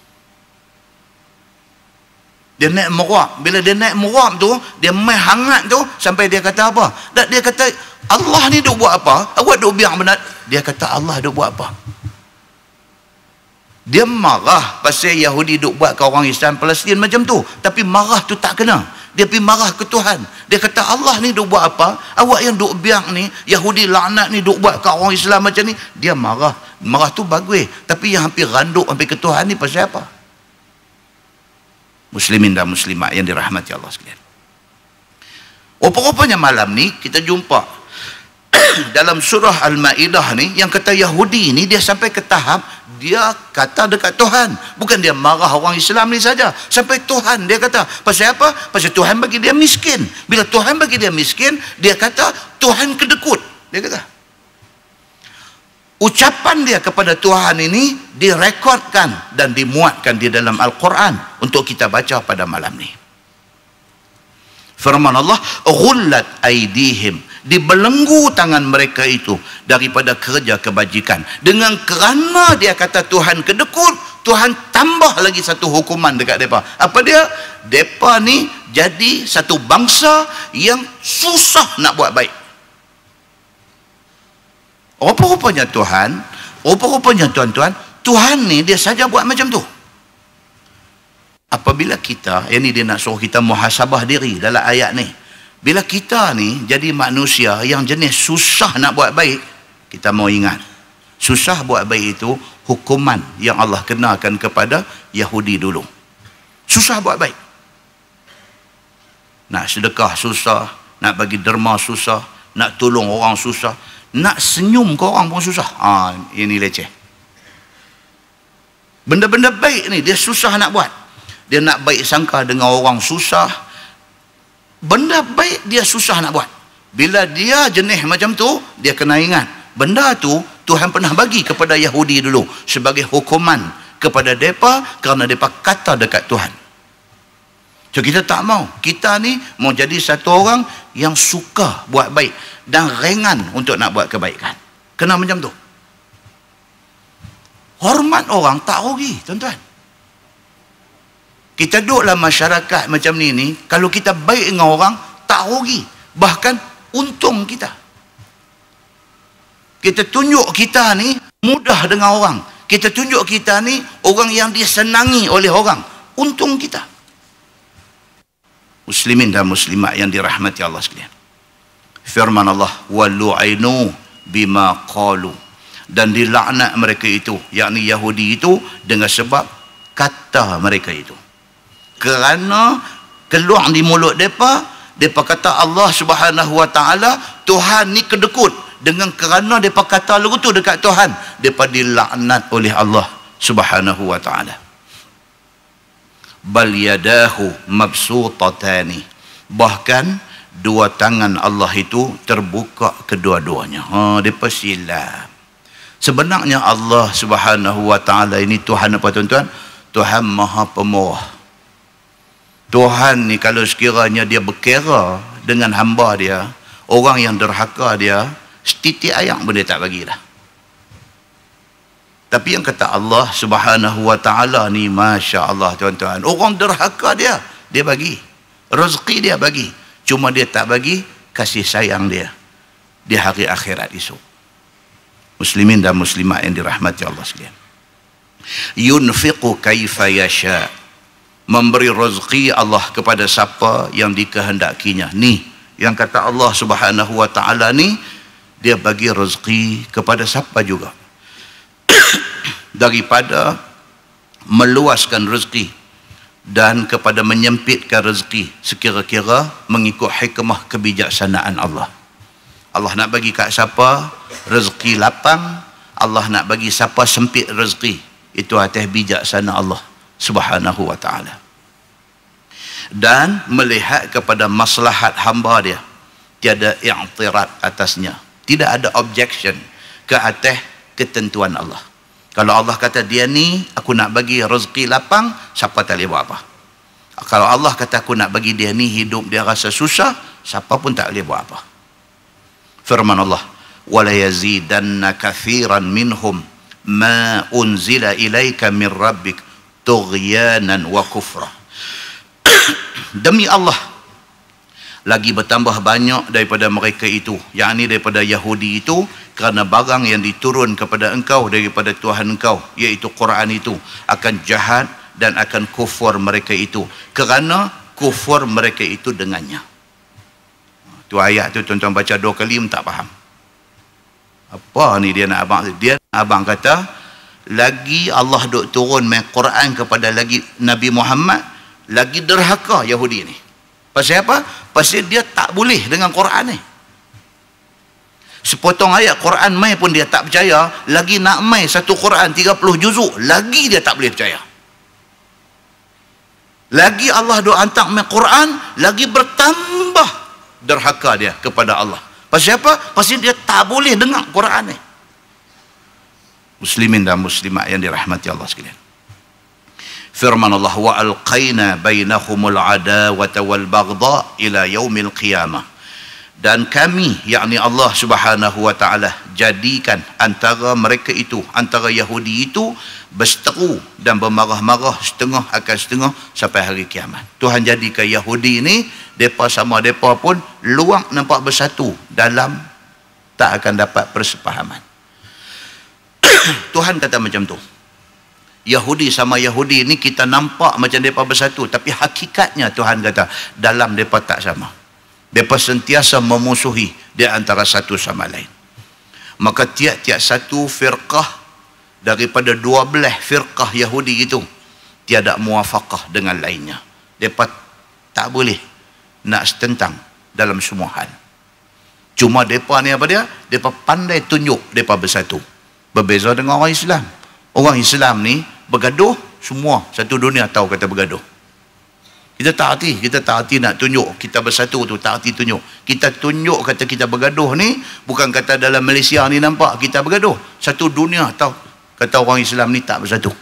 Dia naik meruak. Bila dia naik meruak tu, dia main hangat tu sampai dia kata apa? Dan dia kata Allah ni duk buat apa? Awak duk biar benda. Dia kata Allah duk buat apa? Dia marah pasal Yahudi duk buat ke orang Islam Palestin macam tu. Tapi marah tu tak kena. Dia pergi marah ke Tuhan. Dia kata Allah ni duk buat apa? Awak yang duk biang ni, Yahudi laknat ni duk buat ke orang Islam macam ni. Dia marah. Marah tu bagus. Tapi yang hampir randuk hampir ke Tuhan ni pasal apa? Muslimin dan muslimat yang dirahmati Allah sekalian. Rupa-rupanya malam ni kita jumpa dalam surah Al-Ma'idah ni yang kata Yahudi ni dia sampai ke tahap dia kata dekat Tuhan, bukan dia marah orang Islam ni saja, sampai Tuhan dia kata pasal apa? Pasal Tuhan bagi dia miskin. Bila Tuhan bagi dia miskin, dia kata Tuhan kedekut. Dia kata ucapan dia kepada Tuhan ini direkodkan dan dimuatkan di dalam Al-Quran untuk kita baca pada malam ni. Firman Allah, ghullat aidihim, dibelenggu tangan mereka itu daripada kerja kebajikan. Dengan kerana dia kata Tuhan kedekut, Tuhan tambah lagi satu hukuman dekat mereka. Apa dia? Mereka ni jadi satu bangsa yang susah nak buat baik. Rupa-rupanya Tuhan, rupa-rupanya tuan-tuan, Tuhan ni dia saja buat macam tu. Apabila kita, yang ni dia nak suruh kita muhasabah diri dalam ayat ni. Bila kita ni jadi manusia yang jenis susah nak buat baik, kita mau ingat, susah buat baik itu hukuman yang Allah kenakan kepada Yahudi dulu. Susah buat baik. Nak sedekah susah, nak bagi derma susah, nak tolong orang susah, nak senyum ke orang pun susah. Ah, ini leceh. Benda-benda baik ni dia susah nak buat. Dia nak baik sangka dengan orang susah. Benda baik dia susah nak buat. Bila dia jenis macam tu, dia kena ingat benda tu Tuhan pernah bagi kepada Yahudi dulu sebagai hukuman kepada mereka kerana mereka kata dekat Tuhan. So kita tak mau. Kita ni mau jadi satu orang yang suka buat baik dan ringan untuk nak buat kebaikan. Kena macam tu. Hormat orang tak rugi, tuan-tuan. Kita duduk dalam masyarakat macam ni ni, kalau kita baik dengan orang, tak rugi. Bahkan untung kita. Kita tunjuk kita ni mudah dengan orang. Kita tunjuk kita ni orang yang disenangi oleh orang. Untung kita. Muslimin dan muslimat yang dirahmati Allah sekalian. Firman Allah, walu'ainu bima qalu. Dan dilaknat mereka itu, yakni Yahudi itu, dengan sebab kata mereka itu. Kerana keluar di mulut mereka, mereka kata Allah subhanahu wa ta'ala, Tuhan ni kedekut. Dengan kerana mereka kata lagu tu dekat Tuhan, mereka dilaknat oleh Allah subhanahu wa ta'ala. Bal yadahu mabsutatani. Bahkan dua tangan Allah itu terbuka kedua-duanya. Ha, mereka silap. Sebenarnya Allah subhanahu wa ta'ala ini Tuhan apa tuan-tuan? Tuhan maha pemurah. Tuhan ni kalau sekiranya dia berkira dengan hamba dia, orang yang derhaka dia, setitik ayam pun dia tak bagi dah. Tapi yang kata Allah subhanahu wa ta'ala ni, Masya Allah tuan-tuan, orang derhaka dia, dia bagi. Rezeki dia bagi. Cuma dia tak bagi kasih sayang dia di hari akhirat esok. Muslimin dan muslimat yang dirahmati Allah sekalian. Yunfiqu kaifa yasha. Memberi rezeki Allah kepada siapa yang dikehendakinya. Ni yang kata Allah subhanahu wa ta'ala ni, dia bagi rezeki kepada siapa juga. Daripada meluaskan rezeki dan kepada menyempitkan rezeki sekira-kira mengikut hikmah kebijaksanaan Allah. Allah nak bagi kat siapa rezeki lapang, Allah nak bagi siapa sempit rezeki. Itu atas bijaksana Allah subhanahu wa ta'ala. Dan melihat kepada maslahat hamba dia, tiada i'tirad atasnya, tidak ada objection ke atas ketentuan Allah. Kalau Allah kata dia ni aku nak bagi rezeki lapang, siapa tak boleh buat apa. Kalau Allah kata aku nak bagi dia ni hidup dia rasa susah, siapa pun tak boleh buat apa. Firman Allah, wala yazidanna kathiran minhum ma unzila ilaika min rabbik tughyanan wa kufra. Demi Allah, lagi bertambah banyak daripada mereka itu, yakni daripada Yahudi itu, kerana barang yang diturun kepada engkau daripada Tuhan engkau, iaitu Quran itu, akan jahat dan akan kufur mereka itu, kerana kufur mereka itu dengannya. Tu ayat tu tuan-tuan baca dua kali tak faham. Apa ni dia nak abang? Dia abang kata, lagi Allah duk turun main Quran kepada lagi Nabi Muhammad, lagi derhaka Yahudi ni. Pasal apa? Pasal dia tak boleh dengan Quran ni. Sepotong ayat Quran mai pun dia tak percaya, lagi nak mai satu Quran tiga puluh juzuk, lagi dia tak boleh percaya. Lagi Allah duk hantar mai Quran, lagi bertambah derhaka dia kepada Allah. Pasal apa? Pasal dia tak boleh dengar Quran ni. Muslimin dan muslimat yang dirahmati Allah sekalian. Firman Allah, wa alqaina bainahumul adawata wal baghdha ila yaumil qiyamah. Dan kami, yakni Allah subhanahu wa ta'ala, jadikan antara mereka itu, antara Yahudi itu, berseteru dan bermarah-marah setengah akan setengah sampai hari kiamat. Tuhan jadikan Yahudi ini, mereka sama mereka pun luang nampak bersatu dalam tak akan dapat persepahaman. Tuhan kata macam tu. Yahudi sama Yahudi ni kita nampak macam mereka bersatu, tapi hakikatnya Tuhan kata dalam mereka tak sama. Mereka sentiasa memusuhi di antara satu sama lain. Maka tiap-tiap satu firqah daripada dua belah firqah Yahudi itu tiada muafaqah dengan lainnya. Mereka tak boleh nak setentang dalam semua hal. Cuma mereka ni apa dia? Mereka pandai tunjuk mereka bersatu. Berbeza dengan orang Islam. Orang Islam ni bergaduh, semua satu dunia tahu kata bergaduh. Kita tak hati, kita tak hati nak tunjuk kita bersatu tu, tak hati tunjuk. Kita tunjuk kata kita bergaduh ni, bukan kata dalam Malaysia ni nampak kita bergaduh. Satu dunia tahu kata orang Islam ni tak bersatu.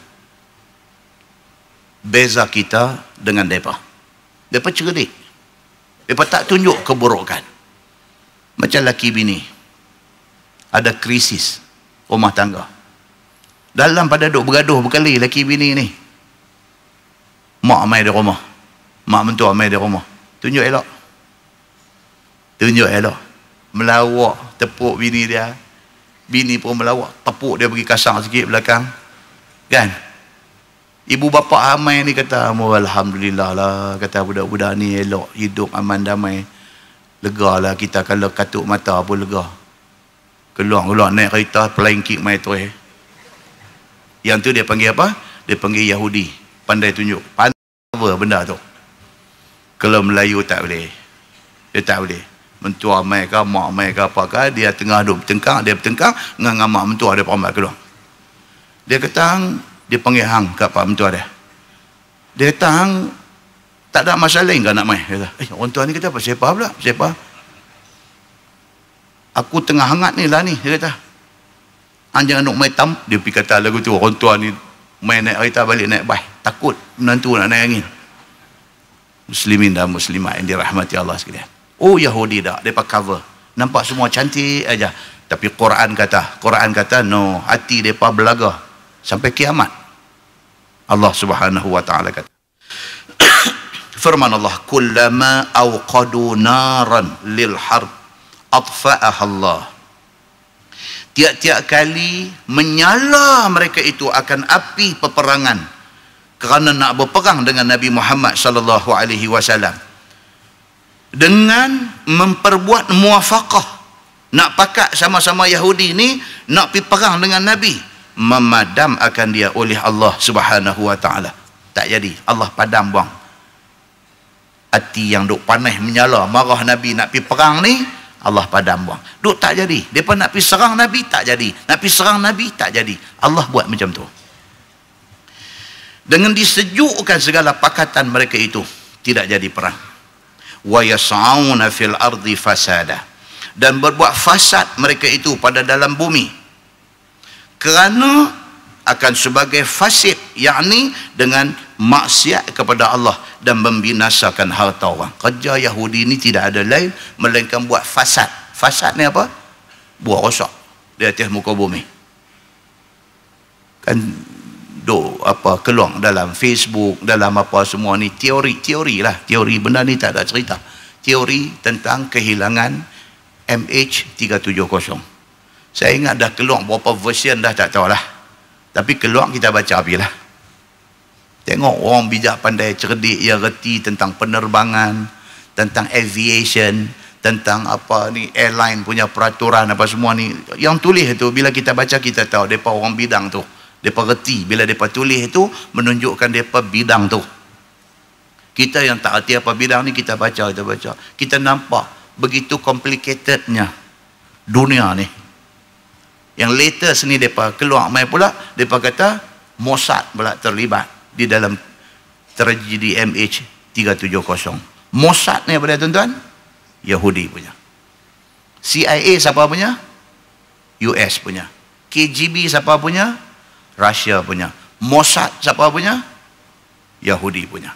Beza kita dengan mereka. Mereka cerdik. Mereka tak tunjuk keburukan. Macam laki bini. Ada krisis rumah tangga. Dalam pada duk bergaduh berkali laki bini ni. Mak mai di rumah. Mak mentua mai di rumah. Tunjuk elok. Tunjuk elok. Melawak, tepuk bini dia. Bini pun melawak, tepuk dia pergi kasar sikit belakang. Kan? Ibu bapa ramai ni kata, alhamdulillah lah, kata budak-budak ni elok, hidup aman damai. Lega lah kita, kalau katuk mata pun lega. Keluar-keluar naik kereta, flying kick mai tu eh. Yang tu dia panggil apa? Dia panggil Yahudi. Pandai tunjuk. Pandai apa benda tu. Kalau Melayu tak boleh. Dia tak boleh. Mentua mai ke, mak mai ke apa ke, dia tengah duduk bertengkar, dia bertengkar, dengan mak mentua dia perambat keluar. Dia kata, dia panggil hang kat pak mentua dia. Dia kata, hang tak ada masalah lain ke nak mai? Dia kata, eh orang tua ni kata apa? Siapa pula? Siapa? Aku tengah hangat ni lah ni. Dia kata, hang jangan nak main tam. Dia pergi kata lagu tu, orang tua ni main naik kereta balik naik baik. Takut menantu nak naik angin. Muslimin dan muslimat yang dirahmati Allah sekalian. Oh Yahudi dah, mereka cover. Nampak semua cantik aja. Tapi Quran kata, Quran kata no, hati mereka belaga sampai kiamat. Allah Subhanahu wa taala kata. Firman Allah, kullama awqadu naran lil harb atfa'aha Allah. Tiap-tiap kali menyala mereka itu akan api peperangan kerana nak berperang dengan Nabi Muhammad sallallahu alaihi wasallam. Dengan memperbuat muwafaqah, nak pakat sama-sama Yahudi ni nak pergi perang dengan Nabi, memadam akan dia oleh Allah Subhanahu wa taala. Tak jadi, Allah padam buang. Hati yang duk panas menyala marah Nabi nak pergi perang ni, Allah padam buang. Duk tak jadi. Depa nak pergi serang Nabi tak jadi. Nak pergi serang Nabi tak jadi. Allah buat macam tu. Dengan disejukkan segala pakatan mereka itu, tidak jadi perang. Wa yas'auna fil ardi fasada, dan berbuat fasad mereka itu pada dalam bumi kerana akan sebagai fasid, yakni dengan maksiat kepada Allah dan membinasakan harta orang. Kerja Yahudi ni tidak ada lain melainkan buat fasad. Fasad ni apa? Buat rosak di atas muka bumi. Kan do apa keluar dalam Facebook, dalam apa semua ni teori, teori lah, teori benda ni tak ada cerita. Teori tentang kehilangan M H tiga tujuh kosong. Saya ingat dah keluar berapa version dah tak tahulah. Tapi keluar kita baca apalah. Tengok orang bijak pandai cerdik yang reti tentang penerbangan, tentang aviation, tentang apa ni airline punya peraturan apa semua ni. Yang tulis itu bila kita baca kita tahu depa orang bidang tu. Depa reti bila depa tulis itu menunjukkan depa bidang tu. Kita yang tak reti apa bidang ni kita baca kita baca. Kita nampak begitu complicatednya dunia ni. Yang latest ni depa keluar mai pula, depa kata Mossad pula terlibat di dalam tragedi M H tiga tujuh kosong. Mossad ni apa dia tuan-tuan? Yahudi punya. C I A siapa punya? U S punya. K G B siapa punya? Russia punya. Mossad siapa punya? Yahudi punya.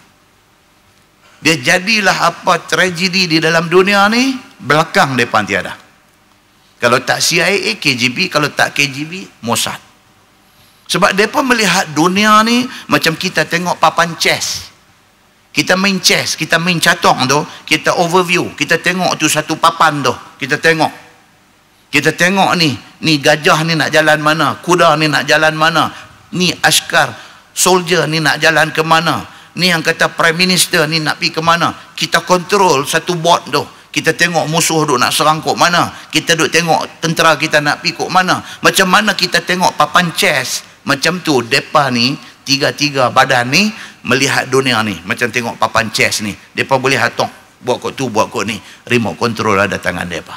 Dia jadilah apa tragedi di dalam dunia ni, belakang depan tiada. Kalau tak C I A, K G B, kalau tak K G B, Mossad. Sebab mereka melihat dunia ni macam kita tengok papan chess. Kita main chess, kita main catong tu, kita overview, kita tengok tu satu papan tu, kita tengok. Kita tengok ni, ni gajah ni nak jalan mana, kuda ni nak jalan mana, ni askar, soldier ni nak jalan ke mana, ni yang kata prime minister ni nak pergi ke mana. Kita kontrol satu board tu. Kita tengok musuh duk nak serang kok mana, kita duk tengok tentera kita nak pergi kok mana. Macam mana kita tengok papan chess, macam tu depa ni tiga-tiga badan ni melihat dunia ni macam tengok papan chess ni. Depa boleh hatok buat kok tu buat kok ni, remote control ada tangan depa.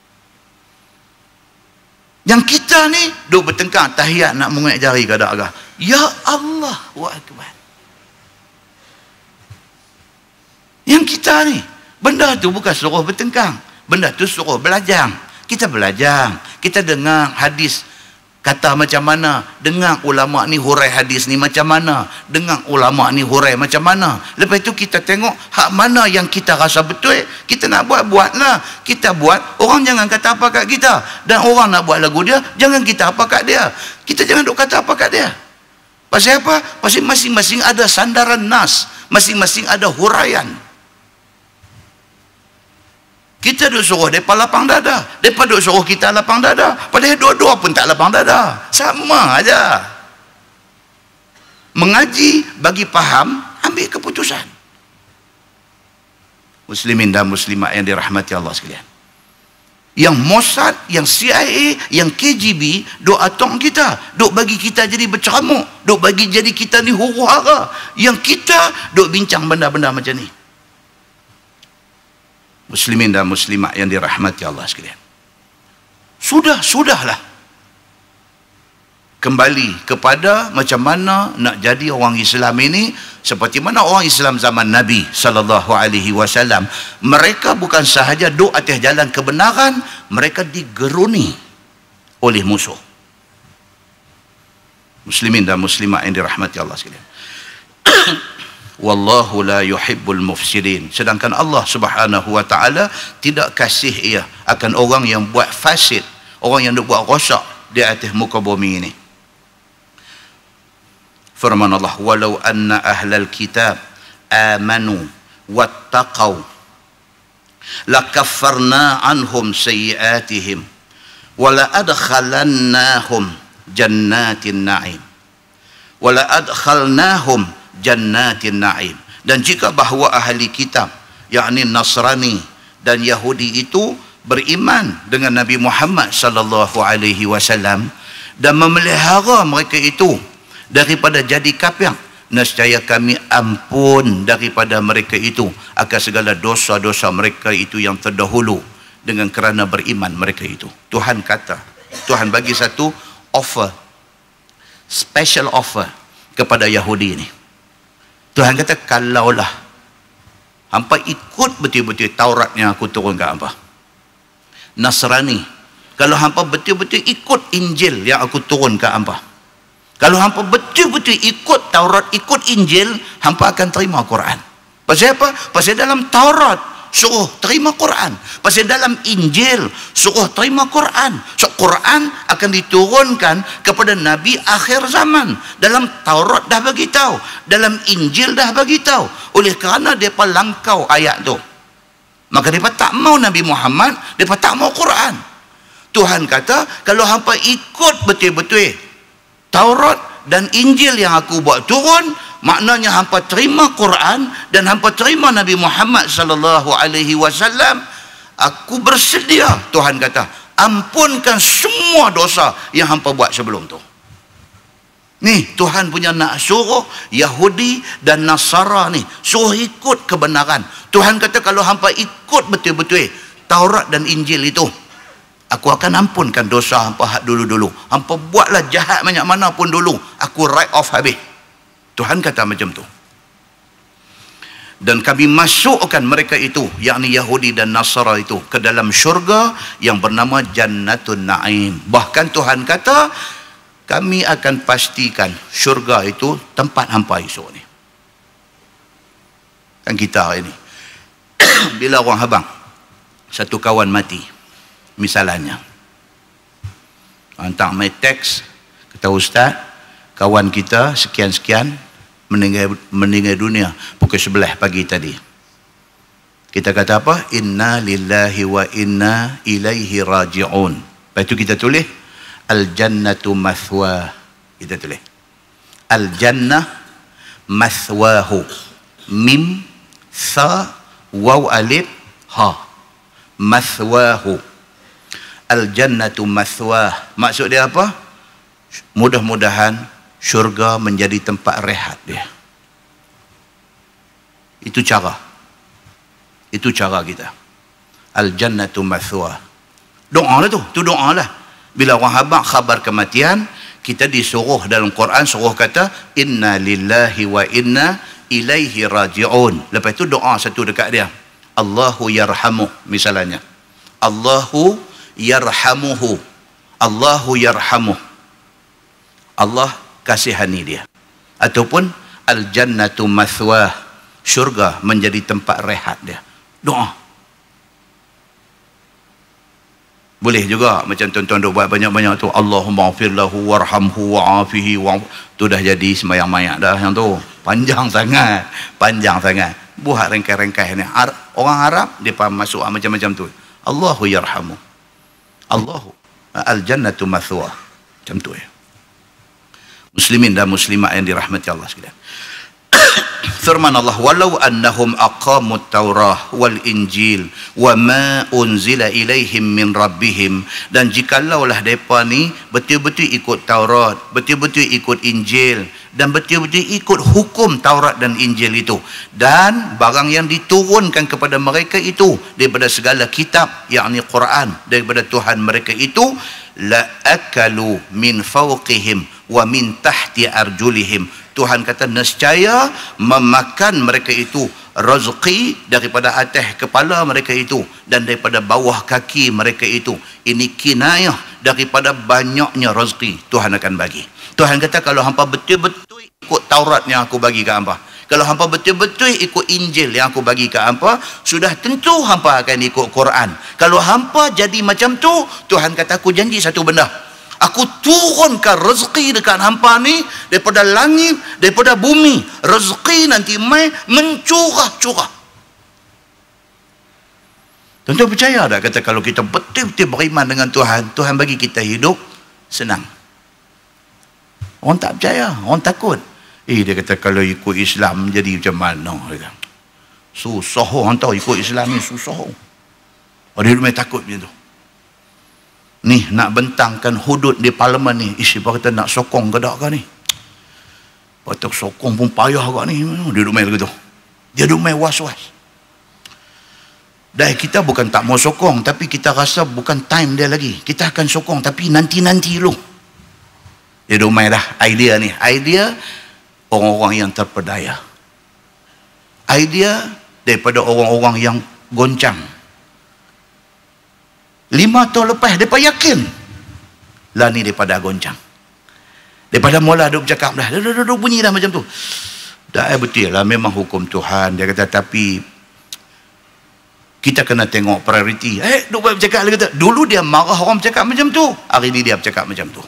Yang kita ni duk bertengkar tahiyat nak mengungik jari ke tak agak. Ya Allah wa akbar. Yang kita ni, benda tu bukan suruh bertengkang, benda tu suruh belajar. Kita belajar, kita dengar hadis kata macam mana, dengar ulama ni hurai hadis ni macam mana, dengar ulama ni hurai macam mana. Lepas tu kita tengok hak mana yang kita rasa betul, kita nak buat, buatlah. Kita buat, orang jangan kata apa kat kita. Dan orang nak buat lagu dia, jangan kita apa kat dia. Kita jangan duk kata apa kat dia. Pasal apa? Pasal masing-masing ada sandaran nas, masing-masing ada huraian. Kita duk suruh mereka lapang dada, mereka duk suruh kita lapang dada, padahal dua-dua pun tak lapang dada, sama aja. Mengaji bagi faham, ambil keputusan. Muslimin dan muslimat yang dirahmati Allah sekalian, yang Mossad, yang C I A, yang K G B duk atong kita, duk bagi kita jadi berceramuk, duk bagi jadi kita ni huru-hara, yang kita duk bincang benda-benda macam ni. Muslimin dan muslimat yang dirahmati Allah sekalian, sudah sudahlah kembali kepada macam mana nak jadi orang Islam ini seperti mana orang Islam zaman Nabi sallallahu alaihi wasallam. Mereka bukan sahaja duduk atas jalan kebenaran, mereka digeruni oleh musuh. Muslimin dan muslimat yang dirahmati Allah sekalian, wallahu la yuhibbul mufsidin. Sedangkan Allah subhanahu wa ta'ala tidak kasih ia akan orang yang buat fasid, orang yang buat rosak di atas muka bumi ini. Firman Allah, walau anna ahlal kitab amanu wattaqau lakaffarna anhum sayyiatihim wala adkhalannahum jannatin na'im wala adkhalnahum jannatin na'im. Dan jika bahawa ahli kitab, yakni Nasrani dan Yahudi itu beriman dengan Nabi Muhammad sallallahu alaihi wasallam dan memelihara mereka itu daripada jadi kafir, nescaya kami ampun daripada mereka itu akan segala dosa-dosa mereka itu yang terdahulu dengan kerana beriman mereka itu. Tuhan kata, Tuhan bagi satu offer, special offer kepada Yahudi ini. Tuhan kata, kalaulah hampa ikut betul-betul Taurat yang aku turunkan hampa, Nasrani, kalau hampa betul-betul ikut Injil yang aku turunkan hampa, kalau hampa betul-betul ikut Taurat, ikut Injil, hampa akan terima Quran. Pasal apa? Pasal dalam Taurat suruh terima Quran, pasal dalam Injil suruh terima Quran. So Quran akan diturunkan kepada Nabi akhir zaman. Dalam Taurat dah bagi tahu, dalam Injil dah bagi tahu. Oleh kerana depa langkau ayat tu, maka depa tak mau Nabi Muhammad, depa tak mau Quran. Tuhan kata, kalau hampa ikut betul-betul Taurat dan Injil yang aku buat turun, maknanya hampa terima Quran dan hampa terima Nabi Muhammad sallallahu alaihi wasallam, aku bersedia, Tuhan kata, ampunkan semua dosa yang hampa buat sebelum tu. Ni Tuhan punya nak suruh Yahudi dan Nasara ni suruh ikut kebenaran. Tuhan kata, kalau hampa ikut betul-betul Taurat dan Injil itu, aku akan ampunkan dosa hampa hak dulu-dulu. Hampa buatlah jahat banyak mana pun dulu, aku write off habis. Tuhan kata macam tu. Dan kami masukkan mereka itu, yakni Yahudi dan Nasara itu, ke dalam syurga yang bernama Jannatun Na'im. Bahkan Tuhan kata, kami akan pastikan syurga itu tempat hampa esok ni. Kan kita hari ni bila orang habang satu kawan mati, misalnya hantar my teks, kata ustaz, kawan kita sekian-sekian meninggal, meninggal dunia pukul sebelas pagi tadi. Kita kata apa? Inna lillahi wa inna ilaihi raji'un. Lepas itu kita tulis al-jannatu mathwa. Kita tulis al-jannah mathwahu, mim tha waw alif ha, mathwahu, al-jannatu mathwah. Maksud dia apa? Mudah-mudahan syurga menjadi tempat rehat dia. Itu cara. Itu cara kita. Al-jannatu mathwah. Doa lah tu. Tu doa lah. Bila orang habaq khabar kematian, Kita disuruh dalam Quran, suruh kata inna lillahi wa inna ilaihi raji'un. Lepas tu doa satu dekat dia, Allahu yarhamuh, misalnya Allahu yarhamuhu, Allahu yarhamuh, Allah kasihani dia. Ataupun al-jannatu mathwah, syurga menjadi tempat rehat dia. Doa. Boleh juga macam tuan-tuan duk buat banyak-banyak tu, Allahumma afir lahu warhamhu wa'afihi wa, tu dah jadi sembahyang mayat dah yang tu. Panjang sangat, panjang sangat. Buat rengkai-rengkai ni. Orang Arab dia faham masuk macam-macam tu. Allahu yarhamu, Allahu al-jannatu mathwah, macam tu ya. Muslimin dan muslimat yang dirahmati Allah sekalian. Firman Allah, walau annahum aqamut taurah wal injil wa ma unzila ilaihim min rabbihim, dan jikalaulah mereka ni betul-betul ikut Taurat, betul-betul ikut Injil, dan betul-betul ikut hukum Taurat dan Injil itu, dan barang yang diturunkan kepada mereka itu daripada segala kitab, yakni Quran, daripada Tuhan mereka itu, la akalu min fawqihim wa min tahti arjulihim. Tuhan kata nescaya memakan mereka itu rezeki daripada atas kepala mereka itu dan daripada bawah kaki mereka itu. Ini kinayah daripada banyaknya rezeki Tuhan akan bagi. Tuhan kata kalau hampa betul-betul ikut Taurat yang aku bagi ke hampa, kalau hampa betul-betul ikut Injil yang aku bagi ke hampa, sudah tentu hampa akan ikut Quran. Kalau hampa jadi macam tu, Tuhan kata aku janji satu benda, aku turunkan rezeki dekat hampa ni daripada langit, daripada bumi. Rezeki nanti mai mencurah-curah. Tuan-tuan percaya tak kata kalau kita betul-betul beriman dengan Tuhan, Tuhan bagi kita hidup senang? Orang tak percaya, orang takut. Eh, dia kata kalau ikut Islam jadi macam mana? Dia kata, susah orang tahu ikut Islam ni susah. Orang dia memang takut macam tu. Ni nak bentangkan hudud di parlimen ni, isi kata nak sokong ke tak ke ni? Patut sokong pun payah ke ni. Dia duduk main begitu. Dia duduk main was-was. Dah kita bukan tak mau sokong, tapi kita rasa bukan time dia lagi. Kita akan sokong tapi nanti-nanti dulu. Dia duduk main dah idea ni. Idea orang-orang yang terpedaya. Idea daripada orang-orang yang goncang. Lima tahun lepas, mereka yakin. Lah ni daripada goncang. Daripada mula duduk cakap dah. Duduk, duduk bunyi dah macam tu. Dah betul lah, memang hukum Tuhan. Dia kata, tapi kita kena tengok prioriti. Eh, duduk bercakap. Dia kata, dulu dia marah orang bercakap macam tu. Hari ni dia bercakap macam tu.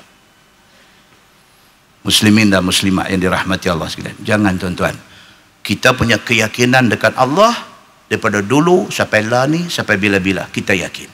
Muslimin dan muslimat yang dirahmati Allah sekalian. Jangan tuan-tuan. Kita punya keyakinan dekat Allah, daripada dulu sampai lah ni, sampai bila-bila. Kita yakin.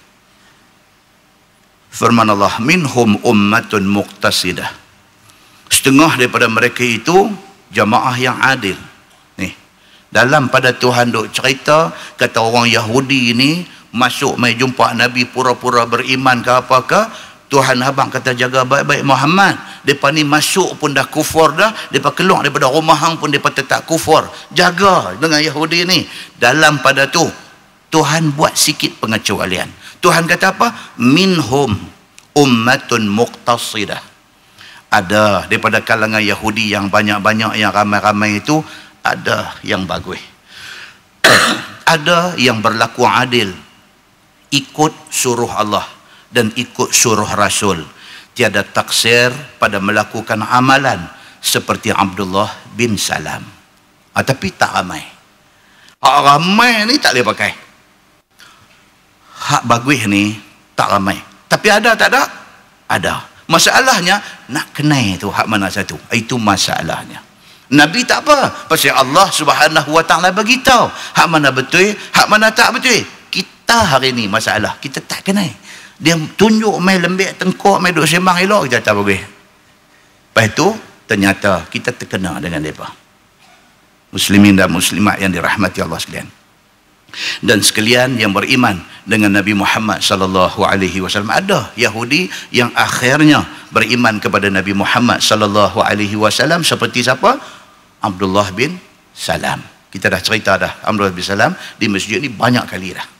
Firman Allah, minhum ummatun muqtasidah. Setengah daripada mereka itu jamaah yang adil. Ni, dalam pada Tuhan duk cerita, kata orang Yahudi ni masuk mai jumpa Nabi pura-pura beriman ke apakah, Tuhan abang kata jaga baik-baik Muhammad. Depa ni masuk pun dah kufur dah, depa keluar daripada rumah hang pun depa tetap kufur. Jaga dengan Yahudi ni. Dalam pada tu Tuhan buat sikit pengecualian. Tuhan kata apa? Minhum ummatun muqtasidah. Ada daripada kalangan Yahudi yang banyak-banyak, yang ramai-ramai itu, ada yang bagus. Ada yang berlaku adil, ikut suruh Allah dan ikut suruh Rasul. Tiada taksir pada melakukan amalan seperti Abdullah bin Salam. Ha, tapi tak ramai. Hak ramai ni tak boleh pakai. Hak bagus ni tak ramai. Tapi ada tak ada? Ada. Masalahnya nak kenai tu hak mana satu. Itu masalahnya. Nabi tak apa. Pasal Allah Subhanahu Wa Taala bagi tahu hak mana betul, hak mana tak betul. Kita hari ni masalah kita tak kenai. Dia tunjuk mai lembek tengkok, mai duk sembang elok, kita tak bagus. Lepas tu ternyata kita terkena dengan mereka. Muslimin dan muslimat yang dirahmati Allah sekalian. Dan sekalian yang beriman dengan Nabi Muhammad sallallahu alaihi wasallam, ada Yahudi yang akhirnya beriman kepada Nabi Muhammad sallallahu alaihi wasallam seperti siapa? Abdullah bin Salam. Kita dah cerita dah Abdullah bin Salam di masjid ni banyak kali dah.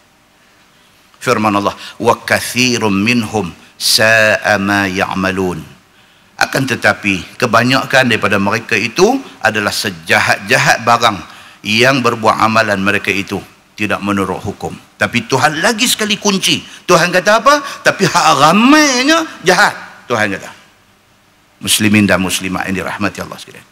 Firman Allah, wa kathirum minhum sa'a ma ya'malun. Akan tetapi kebanyakan daripada mereka itu adalah sejahat-jahat barang yang berbuat amalan mereka itu tidak menurut hukum. Tapi Tuhan lagi sekali kunci. Tuhan kata apa? Tapi hak ramainya jahat. Tuhan kata. Muslimin dan muslimat yang dirahmati Allah sekalian.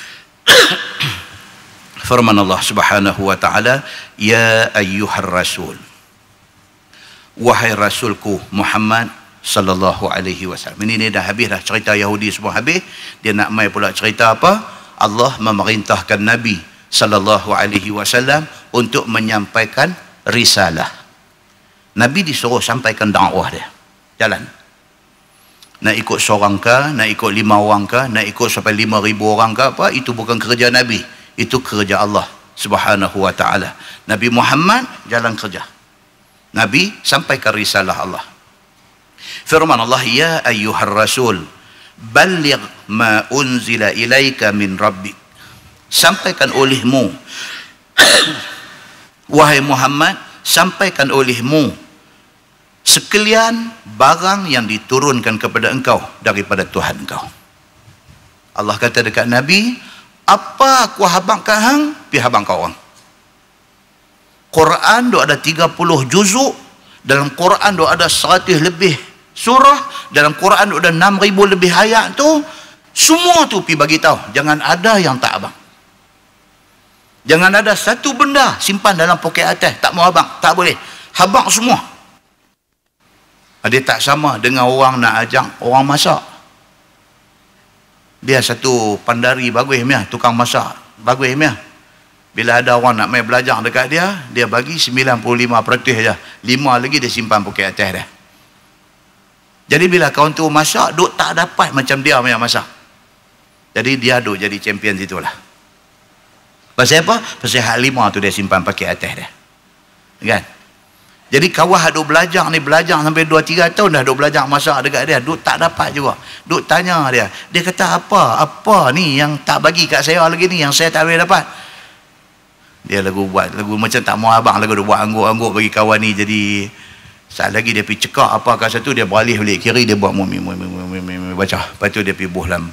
Firman Allah Subhanahu wa taala, ya ayyuhar rasul. Wahai rasulku Muhammad sallallahu alaihi wasallam. Ini ni dah habis dah cerita Yahudi semua habis. Dia nak mai pula cerita apa? Allah memerintahkan Nabi sallallahu alaihi wasallam untuk menyampaikan risalah. Nabi disuruh sampaikan dakwah dia. Jalan. Nak ikut seorang ke, nak ikut lima orang ke, nak ikut sampai lima ribu orang ke apa, itu bukan kerja Nabi. Itu kerja Allah Subhanahu wa ta'ala. Nabi Muhammad jalan kerja. Nabi sampaikan risalah Allah. Firman Allah, ya ayyuhar rasul, balligh ma unzila ilaika min rabbik. Sampaikan olehmu, wahai Muhammad, sampaikan olehmu sekalian barang yang diturunkan kepada engkau daripada Tuhan engkau. Allah kata dekat Nabi, apa aku habangkan hang, pi habang kau orang. Quran tu ada tiga puluh juzuk, dalam Quran tu ada seratus lebih surah, dalam Quran tu ada enam ribu lebih ayat tu, semua tu pi bagi tahu, jangan ada yang tak abang. Jangan ada satu benda simpan dalam poket atas tak mau abang, tak boleh. Habang semua. Dia tak sama dengan orang nak ajak orang masak. Dia satu pandari bagus miah, tukang masak bagus miah. Bila ada orang nak main belajar dekat dia, dia bagi sembilan puluh lima peratus saja. lima lagi dia simpan poket atas dia. Jadi bila kawan tu masak, duk tak dapat macam dia punya masak. Jadi dia duk jadi champion situlah. Pasal apa? Pasal hak lima tu dia simpan pakai atas dia. Kan? Jadi kawan duk belajar ni, belajar sampai dua tiga tahun dah duk belajar masak dekat dia. Duk tak dapat juga. Duk tanya dia. Dia kata apa? Apa ni yang tak bagi kat saya lagi ni, yang saya tak boleh dapat? Dia lagu buat, lagu macam tak mau abang, lagu dia buat angguk-angguk bagi kawan ni. Jadi saat lagi dia pergi cekak apa kat satu, dia beralih balik kiri, dia buat mumi, mumi, mumi, mumi, baca. Lepas tu dia pergi buh dalam.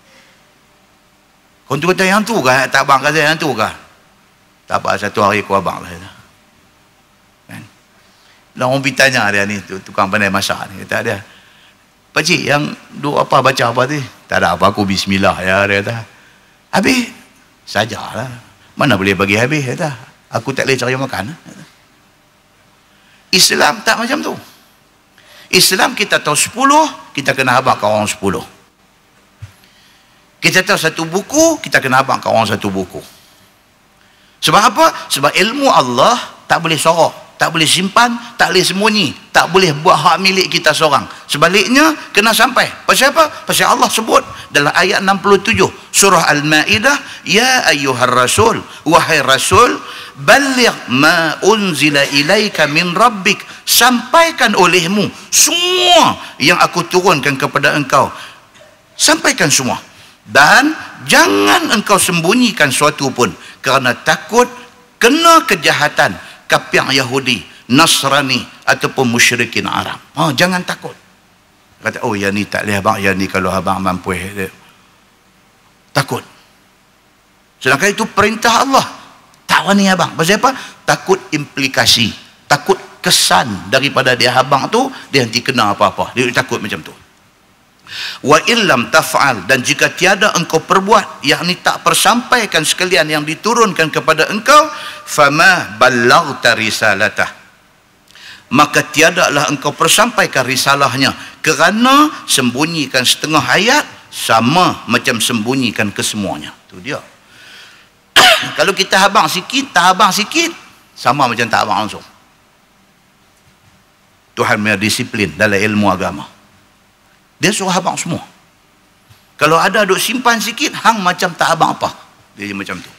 Kau tu kata yang tu kah? Tak abang kata yang tu kah? Tak apa, satu hari aku abang lah. Kan? Lah orang pergi tanya dia ni, tukang pandai masak ni. Kata dia, pakcik yang duk apa baca apa tu? Tak ada apa, aku bismillah ya, dia kata. Habis? Sajalah. Mana boleh bagi habis, kata. Aku tak boleh cari makan. Kata. Islam tak macam tu. Islam kita tahu sepuluh, kita kena habaq kat orang sepuluh. Kita tahu satu buku, kita kena habaq kat orang satu buku. Sebab apa? Sebab ilmu Allah tak boleh sorok, tak boleh simpan, tak boleh sembunyi, tak boleh buat hak milik kita seorang. Sebaliknya, kena sampai. Pasal apa? Pasal Allah sebut dalam ayat enam puluh tujuh surah Al-Ma'idah, ya ayyuhar rasul, wahai rasul, balligh ma unzila ilaika min rabbik, sampaikan olehmu semua yang aku turunkan kepada engkau. Sampaikan semua. Dan jangan engkau sembunyikan suatu pun, kerana takut kena kejahatan kafir Yahudi, Nasrani ataupun musyrikin Arab. Oh, jangan takut. Kata, oh yang ni tak boleh abang, yang ni kalau abang mampu dia. Takut. Sedangkan itu perintah Allah. Tak wani abang. Pasal apa? Takut implikasi, takut kesan daripada dia abang tu, dia nanti kena apa-apa. Dia takut macam tu. Wa illam taf'al, dan jika tiada engkau perbuat, yakni tak persampaikan sekalian yang diturunkan kepada engkau, fama ballaghta risalatah, maka tiadalah engkau persampaikan risalahnya, kerana sembunyikan setengah ayat sama macam sembunyikan kesemuanya. Tu dia. Kalau kita habang sikit, tak habang sikit, sama macam tak habang langsung. Tuhan punya disiplin dalam ilmu agama. Dia suruh habang semua. Kalau ada duk simpan sikit, hang macam tak habang apa. Dia macam tu.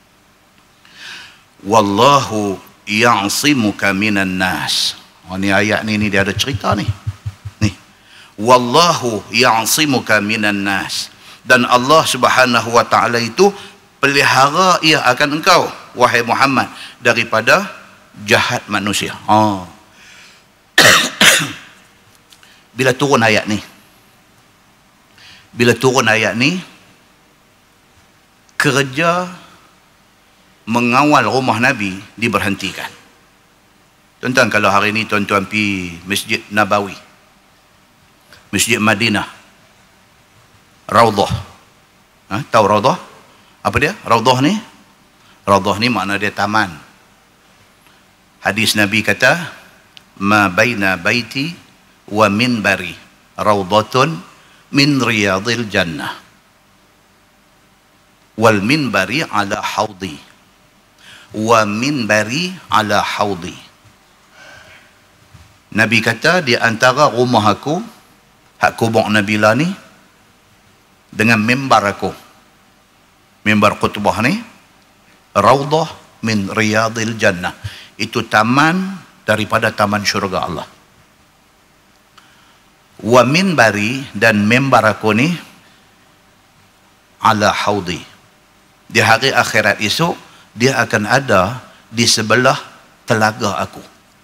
Wallahu ya'simuka minan nas. Oh, ni ayat ni, ni dia ada cerita ni. Ni. Wallahu ya'simuka minan nas. Dan Allah Subhanahu wa taala itu pelihara ia akan engkau, wahai Muhammad, daripada jahat manusia. Oh. Bila turun ayat ni, Bila turun ayat ni, kerja mengawal rumah Nabi diberhentikan. Tuan-tuan, kalau hari ni tuan-tuan pergi Masjid Nabawi, Masjid Madinah, Raudhah, ha, tahu Raudhah? Apa dia? Raudhah ni? Raudhah ni makna dia taman. Hadis Nabi kata, ma baina baiti wa minbari raudhatun min riyadil jannah wal minbari ala haudi wa minbari ala haudi. Nabi kata, di antara rumah aku, hak kubur Nabi lah ni, dengan mimbar aku, mimbar khutbah ni, raudhah min riyadil jannah, itu taman daripada taman syurga Allah. Wa minbari, dan mimbar aku ni, ala haudi, di hari akhirat esok dia akan ada di sebelah telaga aku.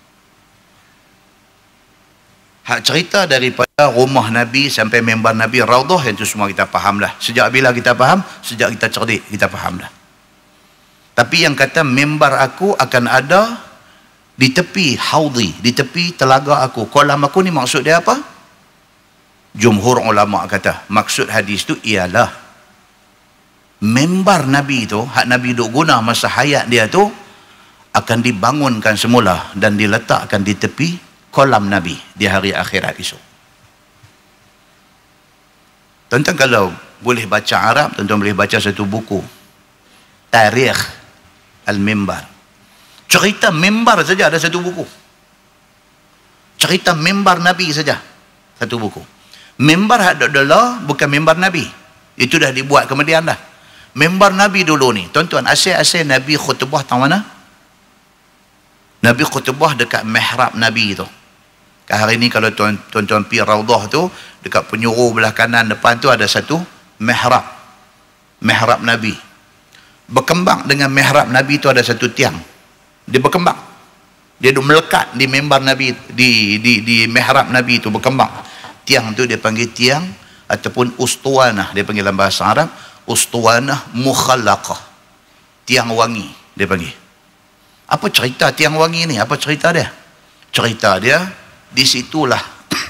Hak cerita daripada rumah Nabi sampai mimbar Nabi, Raudhah, yang tu semua kita faham dah. Sejak bila kita faham? Sejak kita cerdik kita faham dah. Tapi yang kata mimbar aku akan ada di tepi haudi, di tepi telaga aku, kolam aku ni, maksud dia apa? Jumhur ulama kata maksud hadis tu ialah mimbar Nabi tu, hak Nabi duk guna masa hayat dia tu, akan dibangunkan semula dan diletakkan di tepi kolam Nabi di hari akhirat esok. Tuan-tuan kalau boleh baca Arab, tuan-tuan boleh baca satu buku, Tarikh Al-Mimbar. Cerita mimbar saja ada satu buku. Cerita mimbar Nabi saja satu buku. Mimbar hak dulu bukan mimbar Nabi. Itu dah dibuat kemudian dah. Mimbar Nabi dulu ni, tuan-tuan, asal-asal Nabi khutbah tahu mana? Nabi khutbah dekat mihrab Nabi tu. Hari ni kalau tuan-tuan pergi Raudhah tu, dekat penjuru belah kanan depan tu ada satu mihrab. Mihrab Nabi. Berkembang dengan mihrab Nabi tu ada satu tiang. Dia berkembang. Dia duk melekat di mimbar Nabi, di di di mihrab Nabi tu berkembang. Tiang tu dia panggil tiang ataupun ustuanah, dia panggil dalam bahasa Arab, ustuanah mukhallaqah. Tiang wangi dia panggil. Apa cerita tiang wangi ni? Apa cerita dia? Cerita dia, di situlah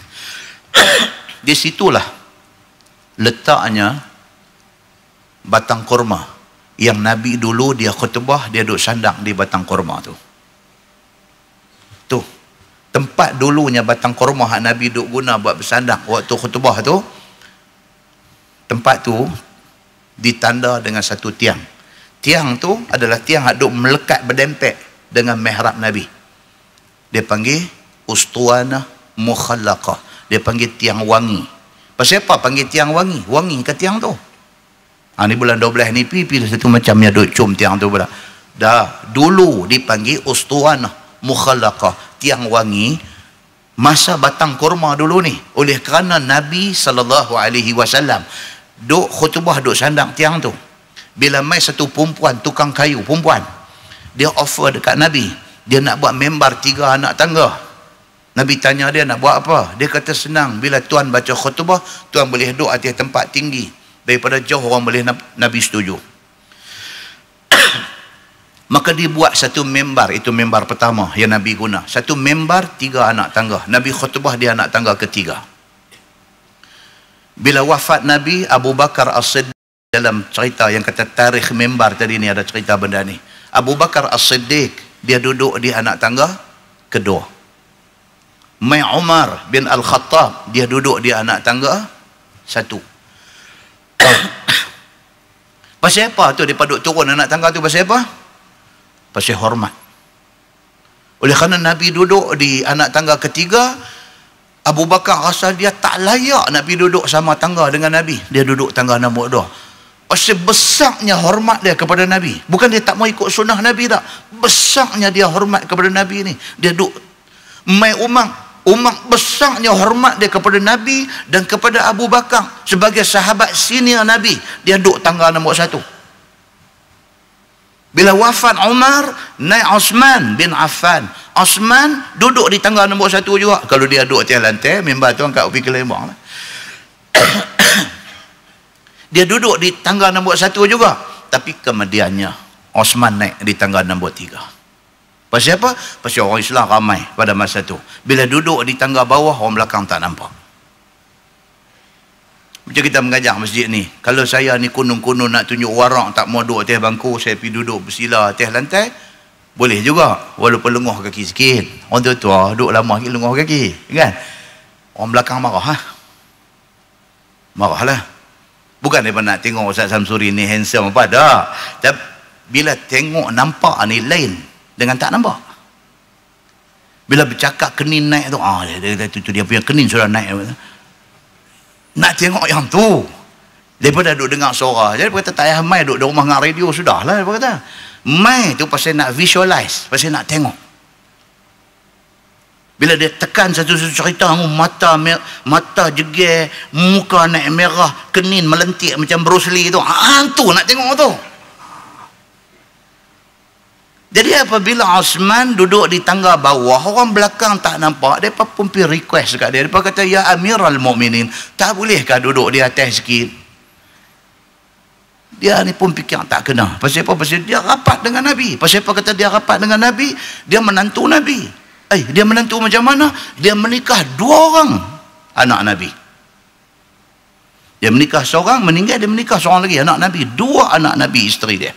di situlah letaknya batang kurma yang Nabi dulu dia khutbah, dia duduk sandang di batang kurma tu. Tu tempat dulunya batang kurma hak Nabi duduk guna buat bersandang waktu khutbah tu. Tempat tu ditanda dengan satu tiang. Tiang tu adalah tiang hak duduk melekat berdempet dengan mihrab Nabi. Dia panggil ustuanah mukhallaqah. Dia panggil tiang wangi. Pasal apa panggil tiang wangi? Wangi ke tiang tu? Ha, ni bulan dua belas ni pipi satu macam yang duk cium tiang tu pula. Dah dulu dipanggil ustuanah mukhallaqah, tiang wangi, masa batang kurma dulu ni. Oleh kerana Nabi sallallahu alaihi wasallam duk khutbah duk sandang tiang tu. Bila mai satu perempuan tukang kayu, perempuan, dia offer dekat Nabi, dia nak buat mimbar tiga anak tangga. Nabi tanya dia nak buat apa? Dia kata senang, bila tuan baca khutbah, tuan boleh duduk atas tempat tinggi, daripada jauh orang boleh, Nabi setuju. Maka dibuat satu mimbar, itu mimbar pertama yang Nabi guna. Satu mimbar tiga anak tangga. Nabi khutbah di anak tangga ketiga. Bila wafat Nabi, Abu Bakar As-Siddiq, dalam cerita yang kata tarikh mimbar tadi ni ada cerita benda ni. Abu Bakar As-Siddiq dia duduk di anak tangga kedua. Mai Umar bin Al-Khattab dia duduk di anak tangga satu. Pasal apa tu dia duduk turun anak tangga tu? Pasal apa? Pasal hormat. Oleh kerana Nabi duduk di anak tangga ketiga, Abu Bakar rasa dia tak layak Nabi duduk sama tangga dengan Nabi. Dia duduk tangga nombor dua. Pasal besarnya hormat dia kepada Nabi. Bukan dia tak mau ikut sunnah Nabi tak. Besarnya dia hormat kepada Nabi ni. Dia duduk. Mai Umar. Umar besarnya hormat dia kepada Nabi dan kepada Abu Bakar. Sebagai sahabat senior Nabi. Dia duduk tangga nombor satu. Bila wafat Umar, naik Osman bin Affan. Osman duduk di tangga nombor satu juga. Kalau dia duduk atas lantai, mimbar tu angkat upi ke lembang. Dia duduk di tangga nombor satu juga. Tapi kemudiannya Osman naik di tangga nombor tiga. Pasal apa? Pasal orang Islam ramai pada masa tu. Bila duduk di tangga bawah, orang belakang tak nampak. Macam kita mengajar masjid ni. Kalau saya ni kunung-kunung nak tunjuk warak, tak mau duduk atas bangku, saya pergi duduk bersila atas lantai, boleh juga. Walaupun lenguh kaki sikit. Orang tua-tua duduk lama lagi lenguh kaki. Kan? Orang belakang marah. Ha? Marahlah. Bukan dia nak tengok Ustaz Samsuri ni handsome apa, tak. Tapi bila tengok nampak ni lain dengan tak nampak. Bila bercakap kenin naik tu, ah dia, dia, tu, tu, dia punya kenin sudah naik. Nak tengok yang tu. Daripada duduk dengar suara. Jadi dia kata tak payah mai duduk di rumah dengan radio, sudahlah dia kata. Mai tu pasal nak visualize, pasal nak tengok. Bila dia tekan satu-satu cerita, mata mata jeger, muka naik merah, kenin melentik macam Bruce Lee tu. Ah, tu nak tengok tu. Jadi apabila Osman duduk di tangga bawah, orang belakang tak nampak, dia pun pergi request kat dia. Dia kata, ya Amirul Mukminin, tak bolehkah duduk di atas sikit? Dia ni pun fikir tak kena. Pasal apa? Pasal dia rapat dengan Nabi. Pasal apa kata dia rapat dengan Nabi? Dia menantu Nabi. Eh, dia menantu macam mana? Dia menikah dua orang anak Nabi. Dia menikah seorang, meninggal, dia menikah seorang lagi anak Nabi. Dua anak Nabi isteri dia.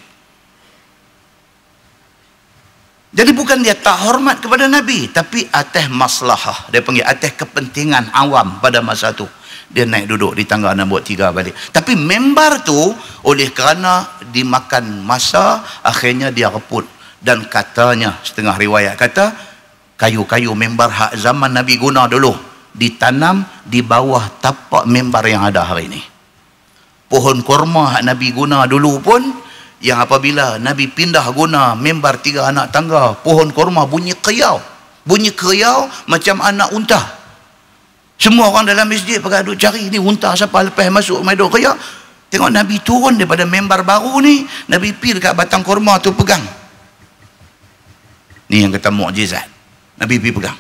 Jadi bukan dia tak hormat kepada Nabi, tapi atas maslahah. Dia panggil atas kepentingan awam pada masa tu. Dia naik duduk di tangga nombor tiga balik. Tapi member tu, oleh kerana dimakan masa, akhirnya dia reput. Dan katanya, setengah riwayat kata, kayu-kayu member hak zaman Nabi guna dulu ditanam di bawah tapak member yang ada hari ini. Pohon kurma hak Nabi guna dulu pun, yang apabila Nabi pindah guna member tiga anak tangga, pohon kurma bunyi kriau. Bunyi kriau macam anak unta. Semua orang dalam masjid pakai duk cari ni unta siapa, lepas masuk mai duk kriau. Tengok Nabi turun daripada member baru ni, Nabi pergi dekat batang kurma tu pegang. Ni yang kata mukjizat. Nabi pergi pegang.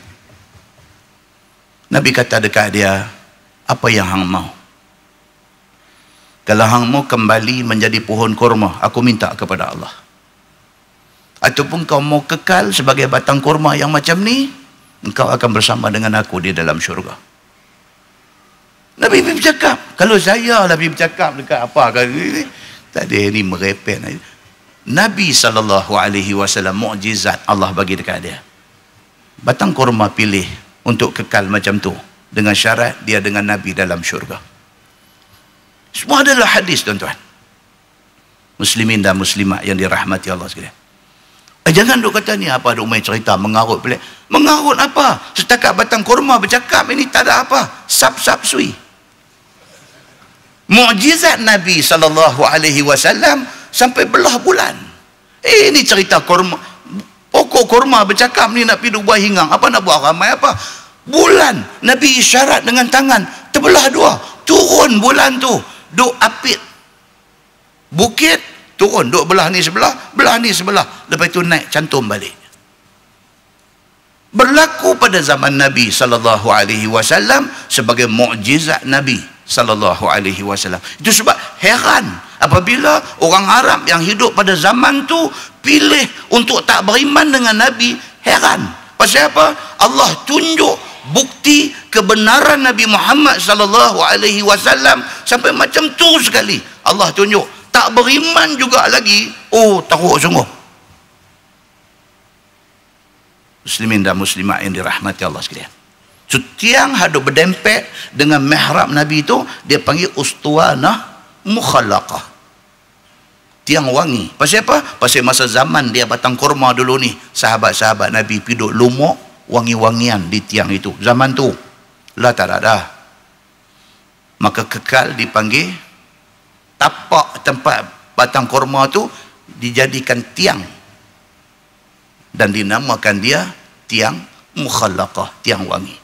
Nabi kata dekat dia, apa yang hang mau? Kalau hang mau kembali menjadi pohon kurma, aku minta kepada Allah. Ataupun kau mau kekal sebagai batang kurma yang macam ni, engkau akan bersama dengan aku di dalam syurga. Nabi pergi bercakap. Kalau saya lah pergi bercakap dekat apa kali, tak ada ni merepek. Nabi sallallahu alaihi wasallam, mukjizat Allah bagi dekat dia. Batang kurma pilih untuk kekal macam tu, dengan syarat dia dengan Nabi dalam syurga. Semua adalah hadis, tuan-tuan. Muslimin dan muslimat yang dirahmati Allah sekalian. Eh, jangan duk kata ni apa, duk main cerita mengarut pelik. Mengarut apa? Setakat batang kurma bercakap ini tak ada apa. Sap-sap sui. Mukjizat Nabi sallallahu alaihi wasallam sampai belah bulan. Eh, ini cerita kurma. Pokok kurma bercakap ni nak pergi buah hinggang. Apa nak buat ramai apa? Bulan. Nabi isyarat dengan tangan. Terbelah dua. Turun bulan tu. Duk apit bukit. Turun. Duk belah ni sebelah. Belah ni sebelah. Lepas tu naik cantum balik. Berlaku pada zaman Nabi sallallahu alaihi wasallam sebagai mukjizat Nabi sallallahu alaihi wasallam. Itu sebab heran apabila orang Arab yang hidup pada zaman tu pilih untuk tak beriman dengan Nabi. Heran. Pasal apa? Allah tunjuk bukti kebenaran Nabi Muhammad sallallahu alaihi wasallam sampai macam tu sekali. Allah tunjuk. Tak beriman juga lagi. Oh, teruk sungguh. Muslimin dan muslimat yang dirahmati Allah sekalian. So, tiang hadap berdempet dengan mihrab Nabi itu, dia panggil ustuanah mukhallaqah. Tiang wangi. Pasal apa? Pasal masa zaman dia batang kurma dulu ni, sahabat-sahabat Nabi piduk lumuk wangi-wangian di tiang itu. Zaman tu lah tak ada. Maka kekal dipanggil, tapak tempat batang kurma tu dijadikan tiang dan dinamakan dia tiang mukhallaqah, tiang wangi.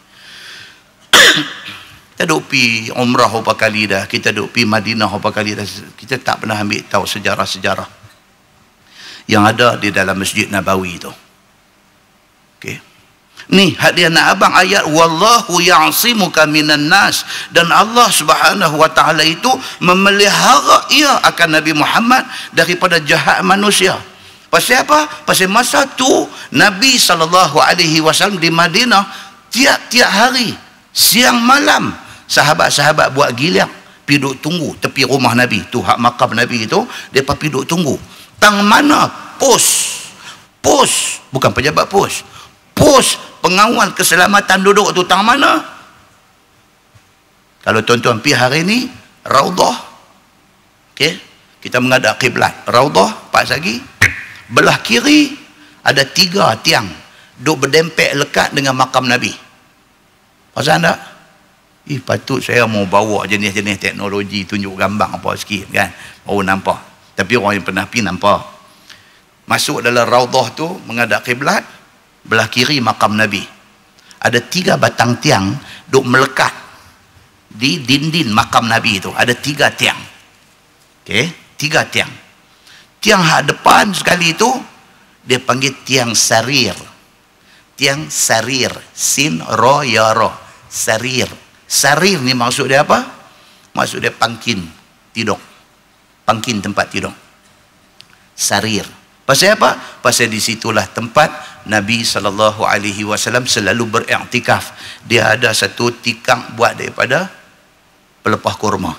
Kita duk pi umrah berapa kali dah, kita duk pi Madinah berapa kali dah, kita tak pernah ambil tahu sejarah-sejarah yang ada di dalam Masjid Nabawi itu. Okey. Ni hadiah nak abang ayat wallahu ya'simuka minan nas, dan Allah Subhanahu wa taala itu memelihara ia akan Nabi Muhammad daripada jahat manusia. Pasal apa? Pasal masa tu Nabi sallallahu alaihi wasallam di Madinah tiap-tiap hari siang malam sahabat-sahabat buat giliang pergi duduk tunggu tepi rumah Nabi tu, hak makam Nabi itu depa pergi duduk tunggu. Tang mana pos pos bukan pejabat pos pos pengawal keselamatan duduk tu tang mana? Kalau tuan-tuan pergi hari ni Raudhah, okey, kita menghadap kiblat Raudhah Pak Sagi, belah kiri ada tiga tiang duk berdempek lekat dengan makam Nabi. Pasal tak? Eh, patut saya mau bawa jenis-jenis teknologi tunjuk gambar apa sikit kan, baru nampak. Tapi orang yang pernah pergi nampak. Masuk dalam Raudhah tu menghadap kiblat, belah kiri makam Nabi. Ada tiga batang tiang duk melekat di dinding makam Nabi itu. Ada tiga tiang. Okey, tiga tiang. Tiang hak depan sekali itu dia panggil tiang sarir. Tiang sarir, sin ro ya ro. Sarir. Sarir ni maksud dia apa? Maksud dia pangkin tidur. Pangkin tempat tidur. Sarir. Pasal apa? Pasal di situlah tempat Nabi sallallahu alaihi wasallam selalu beriktikaf. Dia ada satu tikang buat daripada pelepah kurma.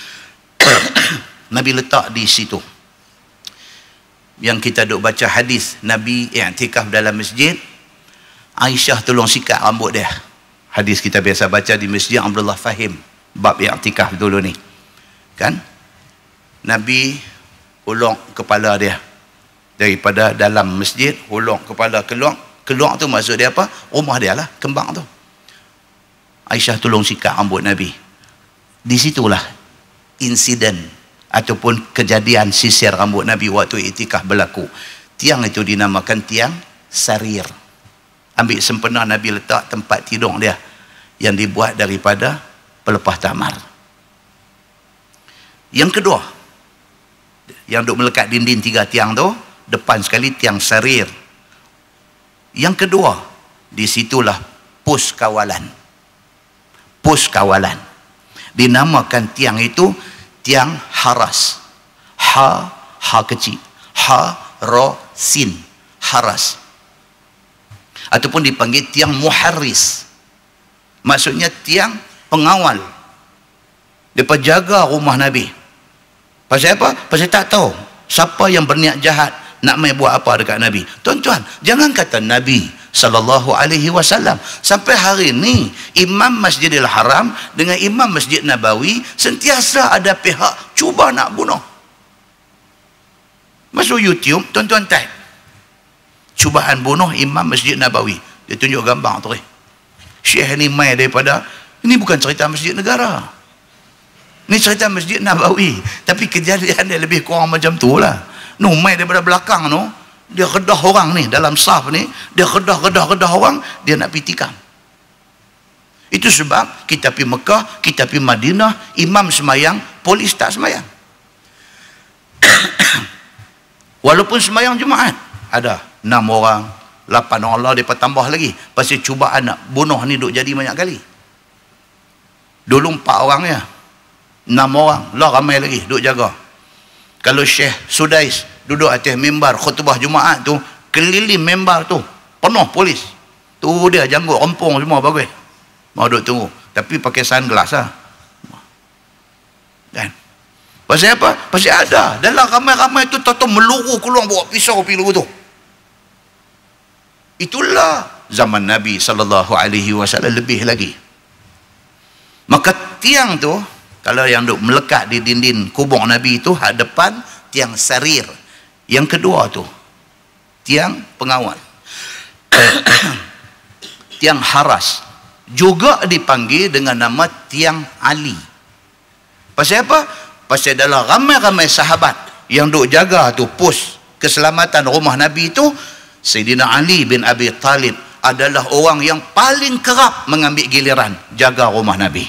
Nabi letak di situ. Yang kita duk baca hadis Nabi iktikaf dalam masjid, Aisyah tolong sikat rambut dia. Hadis kita biasa baca di Masjid Abdullah Fahim bab iktikaf dulu ni. Kan? Nabi ulung kepala dia daripada dalam masjid, hulung kepala keluar. Keluar tu maksud dia apa? Rumah dia lah, kembang tu. Aisyah tolong sikat rambut Nabi. Di situlah insiden ataupun kejadian sisir rambut Nabi waktu iktikaf berlaku. Tiang itu dinamakan tiang sarir. Ambil sempena Nabi letak tempat tidur dia yang dibuat daripada pelepah tamar. Yang kedua, yang duk melekat dinding tiga tiang tu, depan sekali tiang sarir. Yang kedua, disitulah pos kawalan. Pos kawalan. Dinamakan tiang itu tiang haras. Ha, ha kecil. Ha, ro, sin. Haras. Ataupun dipanggil tiang muharris. Maksudnya tiang pengawal. Mereka jaga rumah Nabi. Pasal apa? Pasal tak tahu siapa yang berniat jahat nak mai buat apa dekat Nabi. Tuan-tuan, jangan kata Nabi sallallahu alaihi wasallam, sampai hari ni Imam Masjidil Haram dengan Imam Masjid Nabawi sentiasa ada pihak cuba nak bunuh. Masuk YouTube, tuan-tuan type cubaan bunuh Imam Masjid Nabawi. Dia tunjuk gambar tu. Syekh ni mai daripada, ini bukan cerita masjid negara. Ini cerita Masjid Nabawi. Tapi kejadian dia lebih kurang macam tu lah. No, mai daripada belakang tu, dia kedah orang ni, dalam saf ni, dia kedah-kedah-kedah orang, dia nak pergi tikam. Itu sebab kita pergi Mekah, kita pergi Madinah, imam semayang, polis tak semayang. Walaupun semayang Jumaat, ada enam orang, lapan orang lah, dia tambah lagi. Pasal cubaan nak bunuh ni duk jadi banyak kali. Dulu empat orang ya. Enam orang, lah ramai lagi duk jaga. Kalau Syekh Sudais duduk atas mimbar khutbah Jumaat tu, keliling mimbar tu penuh polis. Tu dia janggut rempung semua bagus. Mau duduk tunggu. Tapi pakai sunglass lah. Dan pasal apa? Pasal ada dalam ramai-ramai tu tahu meluru keluar bawa pisau pilu tu. Itulah zaman Nabi sallallahu alaihi wasallam lebih lagi. Maka tiang tu, kalau yang duk melekat di dinding kubur Nabi itu, hak depan tiang sarir. Yang kedua tu tiang pengawal. Tiang haras. Juga dipanggil dengan nama tiang Ali. Pasal apa? Pasal dalam ramai-ramai sahabat yang duk jaga tu pos keselamatan rumah Nabi itu, Sayyidina Ali bin Abi Talib adalah orang yang paling kerap mengambil giliran jaga rumah Nabi.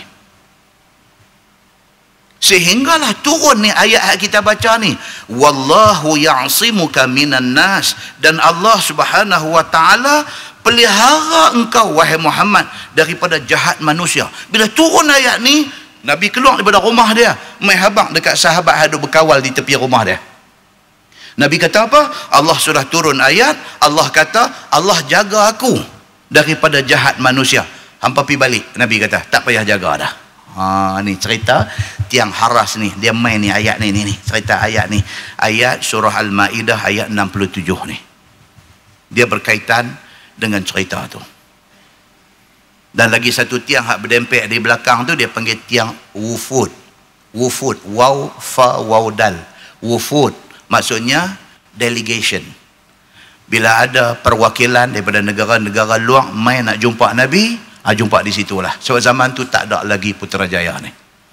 Sehinggalah turun ni ayat yang kita baca ni, wallahu ya'simuka minan nas, dan Allah Subhanahu wa taala pelihara engkau wahai Muhammad daripada jahat manusia. Bila turun ayat ni, Nabi keluar daripada rumah dia, mai habaq dekat sahabat hadut berkawal di tepi rumah dia. Nabi kata apa? Allah sudah turun ayat, Allah kata Allah jaga aku daripada jahat manusia. Hampa pi balik, Nabi kata tak payah jaga dah. Ha, ni cerita tiang haras ni, dia main ni ayat ni, ni ni cerita ayat ni, ayat surah Al-Maidah ayat enam puluh tujuh ni. Dia berkaitan dengan cerita tu. Dan lagi satu tiang hak berdempek di belakang tu dia panggil tiang wufud. Wufud, waw fa waw dal. Wufud maksudnya delegation. Bila ada perwakilan daripada negara-negara luar mai nak jumpa Nabi, ha, jumpa di situlah. Sebab zaman tu tak ada lagi Putrajaya ni.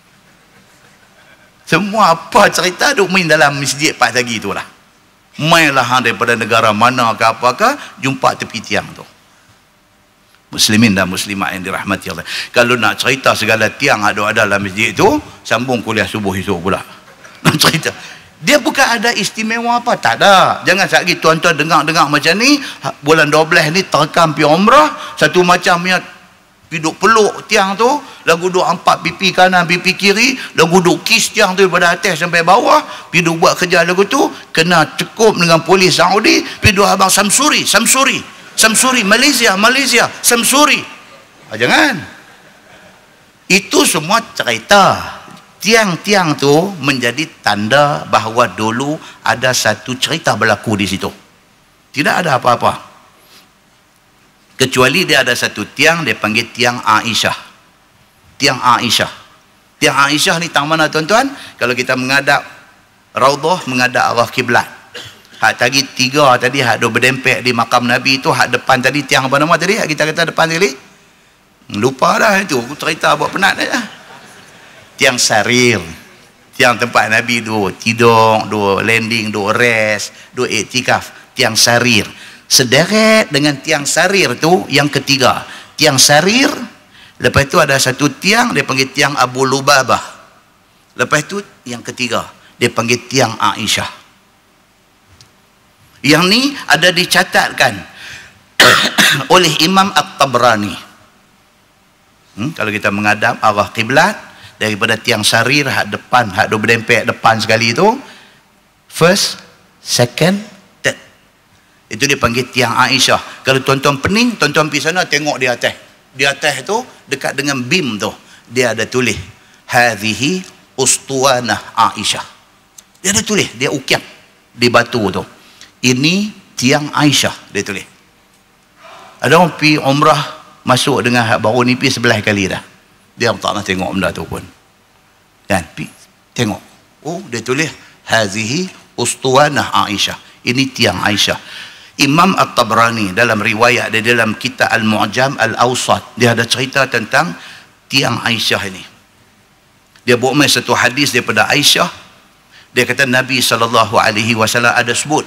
Semua apa cerita duk main dalam masjid Pak Tagi tu lah. Mainlah hang daripada negara mana ke apakah, jumpa tepi tiang tu. Muslimin dan muslimat yang dirahmati Allah. Kalau nak cerita segala tiang ada-ada dalam masjid tu, sambung kuliah subuh esok pula. Nak cerita. Dia bukan ada istimewa apa, tak ada. Jangan sakit tuan-tuan dengar-dengar macam ni, bulan dua belas ni terekam pi umrah, satu macam punya duduk peluk tiang tu, lagu duduk empat pipi kanan pipi kiri, lagu duduk kis tiang tu daripada atas sampai bawah, pi duduk buat kerja lagu tu, kena cukup dengan polis Saudi, pi duduk abang Samsuri, Samsuri, Samsuri, Malaysia, Malaysia, Samsuri. Ah, jangan. Itu semua cerita. Tiang-tiang tu menjadi tanda bahawa dulu ada satu cerita berlaku di situ. Tidak ada apa-apa. Kecuali dia ada satu tiang, dia panggil tiang Aisyah. Tiang Aisyah. Tiang Aisyah ni tang mana tuan-tuan? Kalau kita menghadap Raudhah, menghadap arah kiblat. Hak tadi tiga tadi, hak dua berdempek di makam Nabi tu, hak depan tadi tiang apa nama tadi? Hak kita kata depan tadi? Lupa dah itu. Aku cerita buat penat dah. Tiang sarir. Tiang tempat Nabi dua tidur, dua landing, dua rest, dua iktikaf. Tiang sarir. Sederet dengan tiang sarir tu yang ketiga. Tiang sarir. Lepas tu ada satu tiang, dia panggil tiang Abu Lubabah. Lepas tu yang ketiga, dia panggil tiang Aisyah. Yang ni ada dicatatkan oleh Imam At-Tabrani. Hmm, kalau kita menghadap arah kiblat, daripada tiang sarir hak depan, hak dua berdempek depan sekali tu, first, second, third. Itu dia panggil tiang Aisyah. Kalau tuan-tuan pening, tuan-tuan pergi sana tengok di atas. Di atas tu dekat dengan bim tu, dia ada tulis hadhihi ustuwanah Aisyah. Dia ada tulis, dia ukiat di batu tu. Ini tiang Aisyah, dia tulis. Ada orang pergi umrah masuk dengan hak baru ni pergi sebelah kali dah. Dia tak nak tengok benda tu pun. Kan? Tengok. Oh, dia tulis hazihi ustuwanah Aisyah. Ini tiang Aisyah. Imam At-Tabrani dalam riwayat dia dalam kitab Al-Mu'jam Al-Awsat, dia ada cerita tentang tiang Aisyah ini. Dia buat mai satu hadis daripada Aisyah. Dia kata Nabi sallallahu alaihi wasallam ada sebut.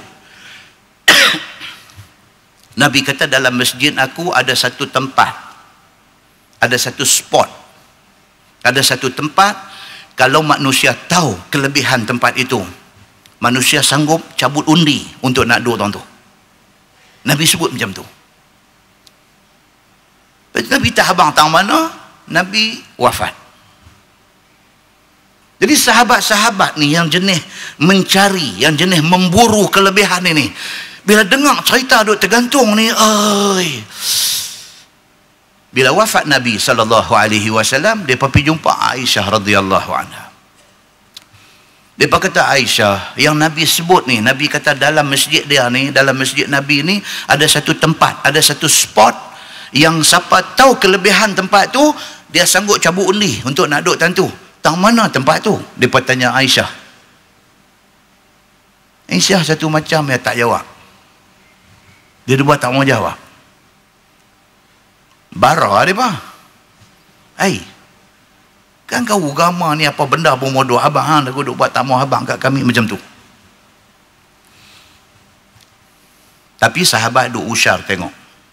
Nabi kata dalam masjid aku ada satu tempat. Ada satu spot. Ada satu tempat, kalau manusia tahu kelebihan tempat itu, manusia sanggup cabut undi untuk nak duduk tu. Nabi sebut macam tu. Nabi tak habang tang mana, Nabi wafat. Jadi sahabat-sahabat ni yang jenis mencari, yang jenis memburu kelebihan ini, bila dengar cerita duk tergantung ni, oi. Bila wafat Nabi sallallahu alaihi wasallam, dia pergi jumpa Aisyah radhiyallahu anha. Dia kata Aisyah, yang Nabi sebut ni, Nabi kata dalam masjid dia ni, dalam masjid Nabi ni ada satu tempat, ada satu spot yang siapa tahu kelebihan tempat tu, dia sanggup cabut undi untuk nak duduk tentu. Tang mana tempat tu? Dia tanya Aisyah. Aisyah satu macam ya tak jawab. Dia buat tak mau jawab. Bara dia apa? Hai, kan kau agama ni apa benda pun modoh abang hang aku duk buat tak mau abang kat kami macam tu. Tapi sahabat duk usyar tengok.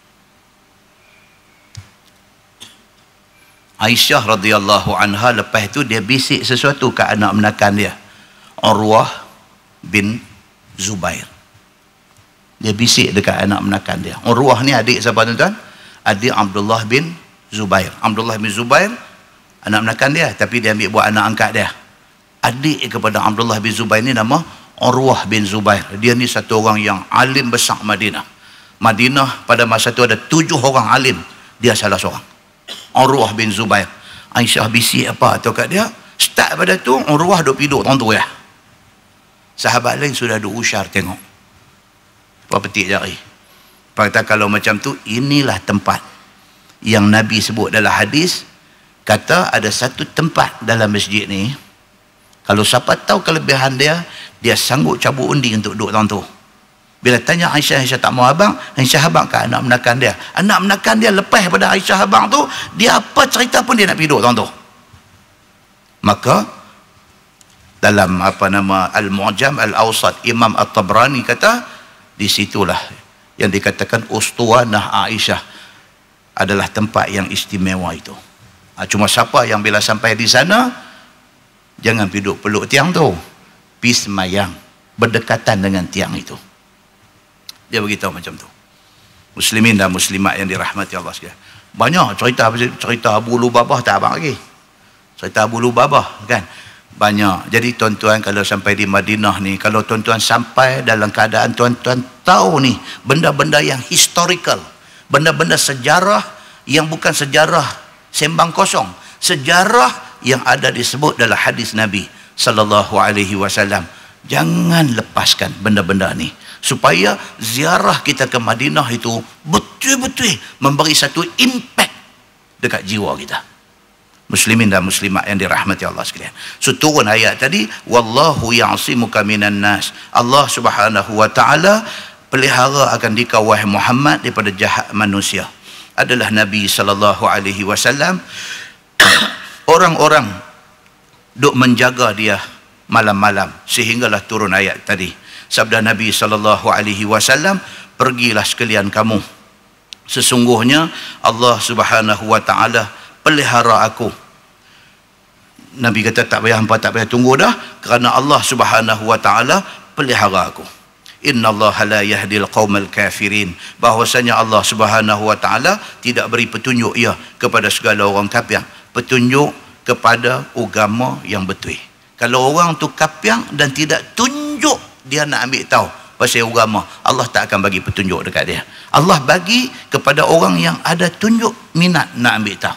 Aisyah radhiyallahu anha lepas tu dia bisik sesuatu ke anak menakan dia, Urwah bin Zubair. Dia bisik dekat anak menakan dia. Urwah ni adik siapa tuan-tuan? Adik Abdullah bin Zubair. Abdullah bin Zubair anak menakan dia, tapi dia ambil buat anak angkat dia. Adik kepada Abdullah bin Zubair ni nama Urwah bin Zubair. Dia ni satu orang yang alim besar Madinah. Madinah pada masa tu ada tujuh orang alim, dia salah seorang. Urwah bin Zubair. Aisyah bisik apa tu kat dia? Start pada tu Urwah duk piduk orang tu ya. Sahabat lain sudah duk usyar tengok. Apa petik jari. Kata kalau macam tu, inilah tempat yang Nabi sebut dalam hadis, kata ada satu tempat dalam masjid ni, kalau siapa tahu kelebihan dia, dia sanggup cabut undi untuk duduk dalam tu. Bila tanya Aisyah, Aisyah tak mau abang, Aisyah abang kan anak menakan dia. Anak menakan dia lepas pada Aisyah abang tu, dia apa cerita pun dia nak pergi duduk dalam tu. Maka dalam apa nama Al-Mu'jam Al-Awsat, Imam At-Tabrani kata, di situlah yang dikatakan Ustuwanah Aisyah adalah tempat yang istimewa itu. Ha, cuma siapa yang bila sampai di sana, jangan duduk peluk tiang tu, pergi semayang berdekatan dengan tiang itu. Dia beritahu macam tu. Muslimin dan muslimat yang dirahmati Allah sekalian. Banyak cerita cerita Abu Lubabah tak abang lagi. Cerita Abu Lubabah kan. Banyak. Jadi tuan-tuan kalau sampai di Madinah ni, kalau tuan-tuan sampai dalam keadaan tuan-tuan tahu ni benda-benda yang historical, benda-benda sejarah yang bukan sejarah sembang kosong, sejarah yang ada disebut dalam hadis Nabi sallallahu alaihi wasallam. Jangan lepaskan benda-benda ni supaya ziarah kita ke Madinah itu betul-betul memberi satu impact dekat jiwa kita. Muslimin dan muslimat yang dirahmati Allah sekalian. So turun ayat tadi, wallahu ya'simuka minan nas. Allah Subhanahu wa taala pelihara akan dikau wahai Muhammad daripada jahat manusia. Adalah Nabi sallallahu alaihi wasallam. Orang-orang duk menjaga dia malam-malam sehinggalah turun ayat tadi. Sabda Nabi sallallahu alaihi wasallam, pergilah sekalian kamu. Sesungguhnya Allah Subhanahu wa taala pelihara aku. Nabi kata tak payah hampa tak payah tunggu dah, kerana Allah Subhanahu wa taala pelihara aku. Innallaha la yahdil qaumal kafirin. Bahwasanya Allah Subhanahu wa taala tidak beri petunjuk ya kepada segala orang kafir, petunjuk kepada agama yang betul. Kalau orang tu kafir dan tidak tunjuk dia nak ambil tahu pasal agama, Allah tak akan bagi petunjuk dekat dia. Allah bagi kepada orang yang ada tunjuk minat nak ambil tahu.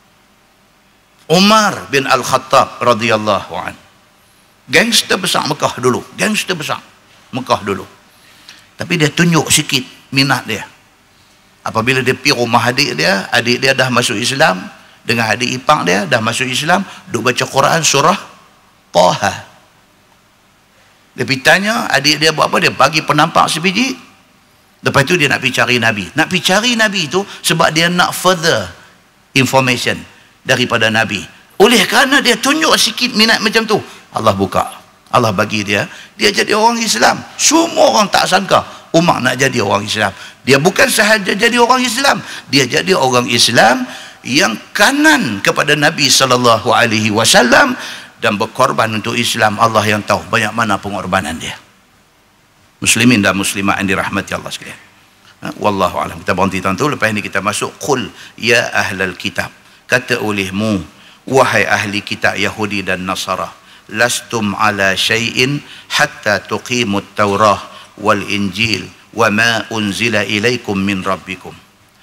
Umar bin Al-Khattab radhiyallahu an, gangster besar Mekah dulu, gangster besar Mekah dulu. Tapi dia tunjuk sikit minat dia. Apabila dia pergi rumah adik dia, adik dia dah masuk Islam, dengan adik ipar dia dah masuk Islam, duk baca Quran surah Taha. Dia pergi tanya adik dia buat apa, dia bagi penampak sebiji. Lepas tu dia nak pergi cari Nabi. Nak pergi cari Nabi itu sebab dia nak further information daripada Nabi. Oleh kerana dia tunjuk sikit minat macam tu, Allah buka, Allah bagi dia, dia jadi orang Islam. Semua orang tak sangka Umar nak jadi orang Islam. Dia bukan sahaja jadi orang Islam, dia jadi orang Islam yang kanan kepada Nabi sallallahu alaihi wasallam dan berkorban untuk Islam. Allah yang tahu banyak mana pengorbanan dia. Muslimin dan muslimat yang dirahmati Allah sekalian. Wallahu a'lam. Kita berhenti tentu, lepas ini kita masuk qul ya ahlal kitab. Kata olehmu wahai ahli kitab Yahudi dan Nasara, lastum ala syai'in hatta tuqimut Taurah wal Injil wa ma unzila ilaikum min rabbikum.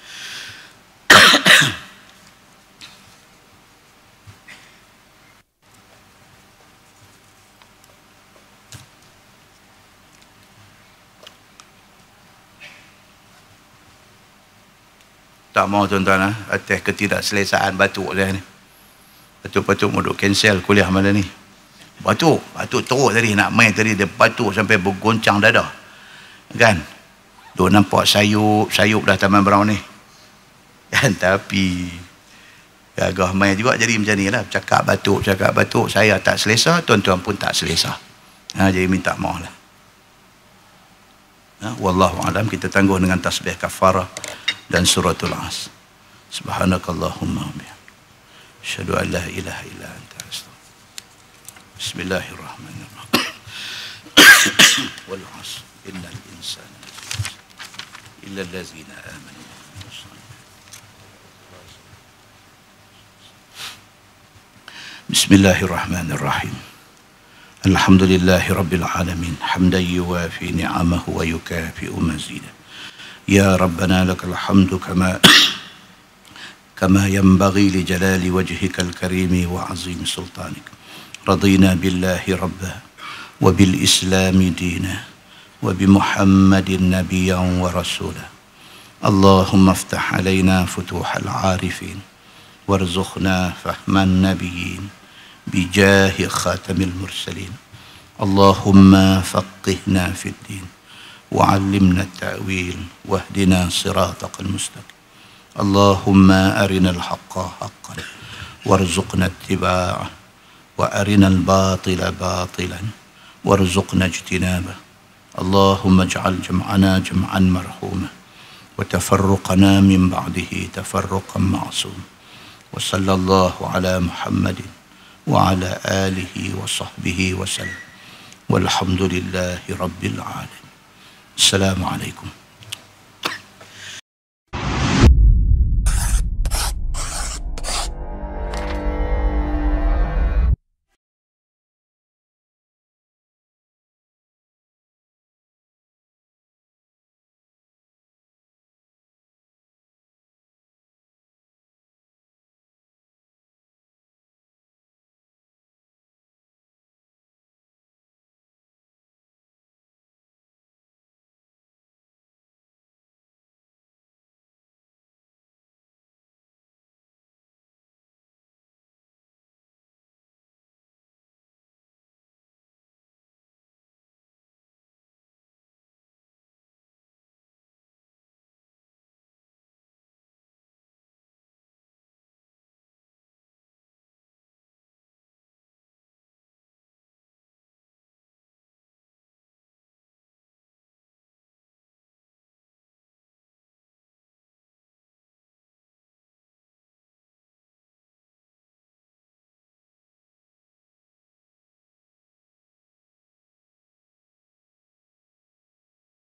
Tak mau tuan-tuan, atas ketidakselesaan batuk dia ni. Batuk-batuk mau duk cancel kuliah malam ni. Batuk, batuk teruk tadi nak main tadi, dia batuk sampai bergoncang dada. Kan? Duk nampak sayup, sayup dah Taman Brown ni. Kan? Tapi gagah main juga jadi macam ni lah. Cakap batuk, cakap batuk, saya tak selesa, tuan-tuan pun tak selesa. Ha, jadi minta maaf lah. Ha, wallahu alam, kita tangguh dengan tasbih kafarah dan suratul As. Subhanakallahumma wa bihamdika, asyhadu an la ilaha illa anta, astaghfiruka. Bismillahirrahmanirrahim. والعصر إن الإنسان إلا الذين آمنوا. بسم الله الرحمن الرحيم. الحمد لله رب العالمين حمدا يوافي نعمه ويكافئ مزيده. يا ربنا لك الحمد كما كما ينبغي لجلال وجهك الكريم وعظيم سلطانك. رضينا بالله ربا وبالإسلام دينا وبمحمد نبيا ورسولا. اللهم افتح علينا فتوح العارفين وارزقنا فهم النبيين بجاه خاتم المرسلين. اللهم فقهنا في الدين وعلمنا التأويل واهدنا صراطك المستقيم. اللهم أرنا الحق حقا وارزقنا اتباعه وأرنا الباطل باطلا وارزقنا اجتنابه. اللهم اجعل جمعنا جمعا مرحوما وتفرقنا من بعده تفرقا معصوما. وصلى الله على محمد وعلى آله وصحبه وسلم والحمد لله رب العالمين. السلام عليكم.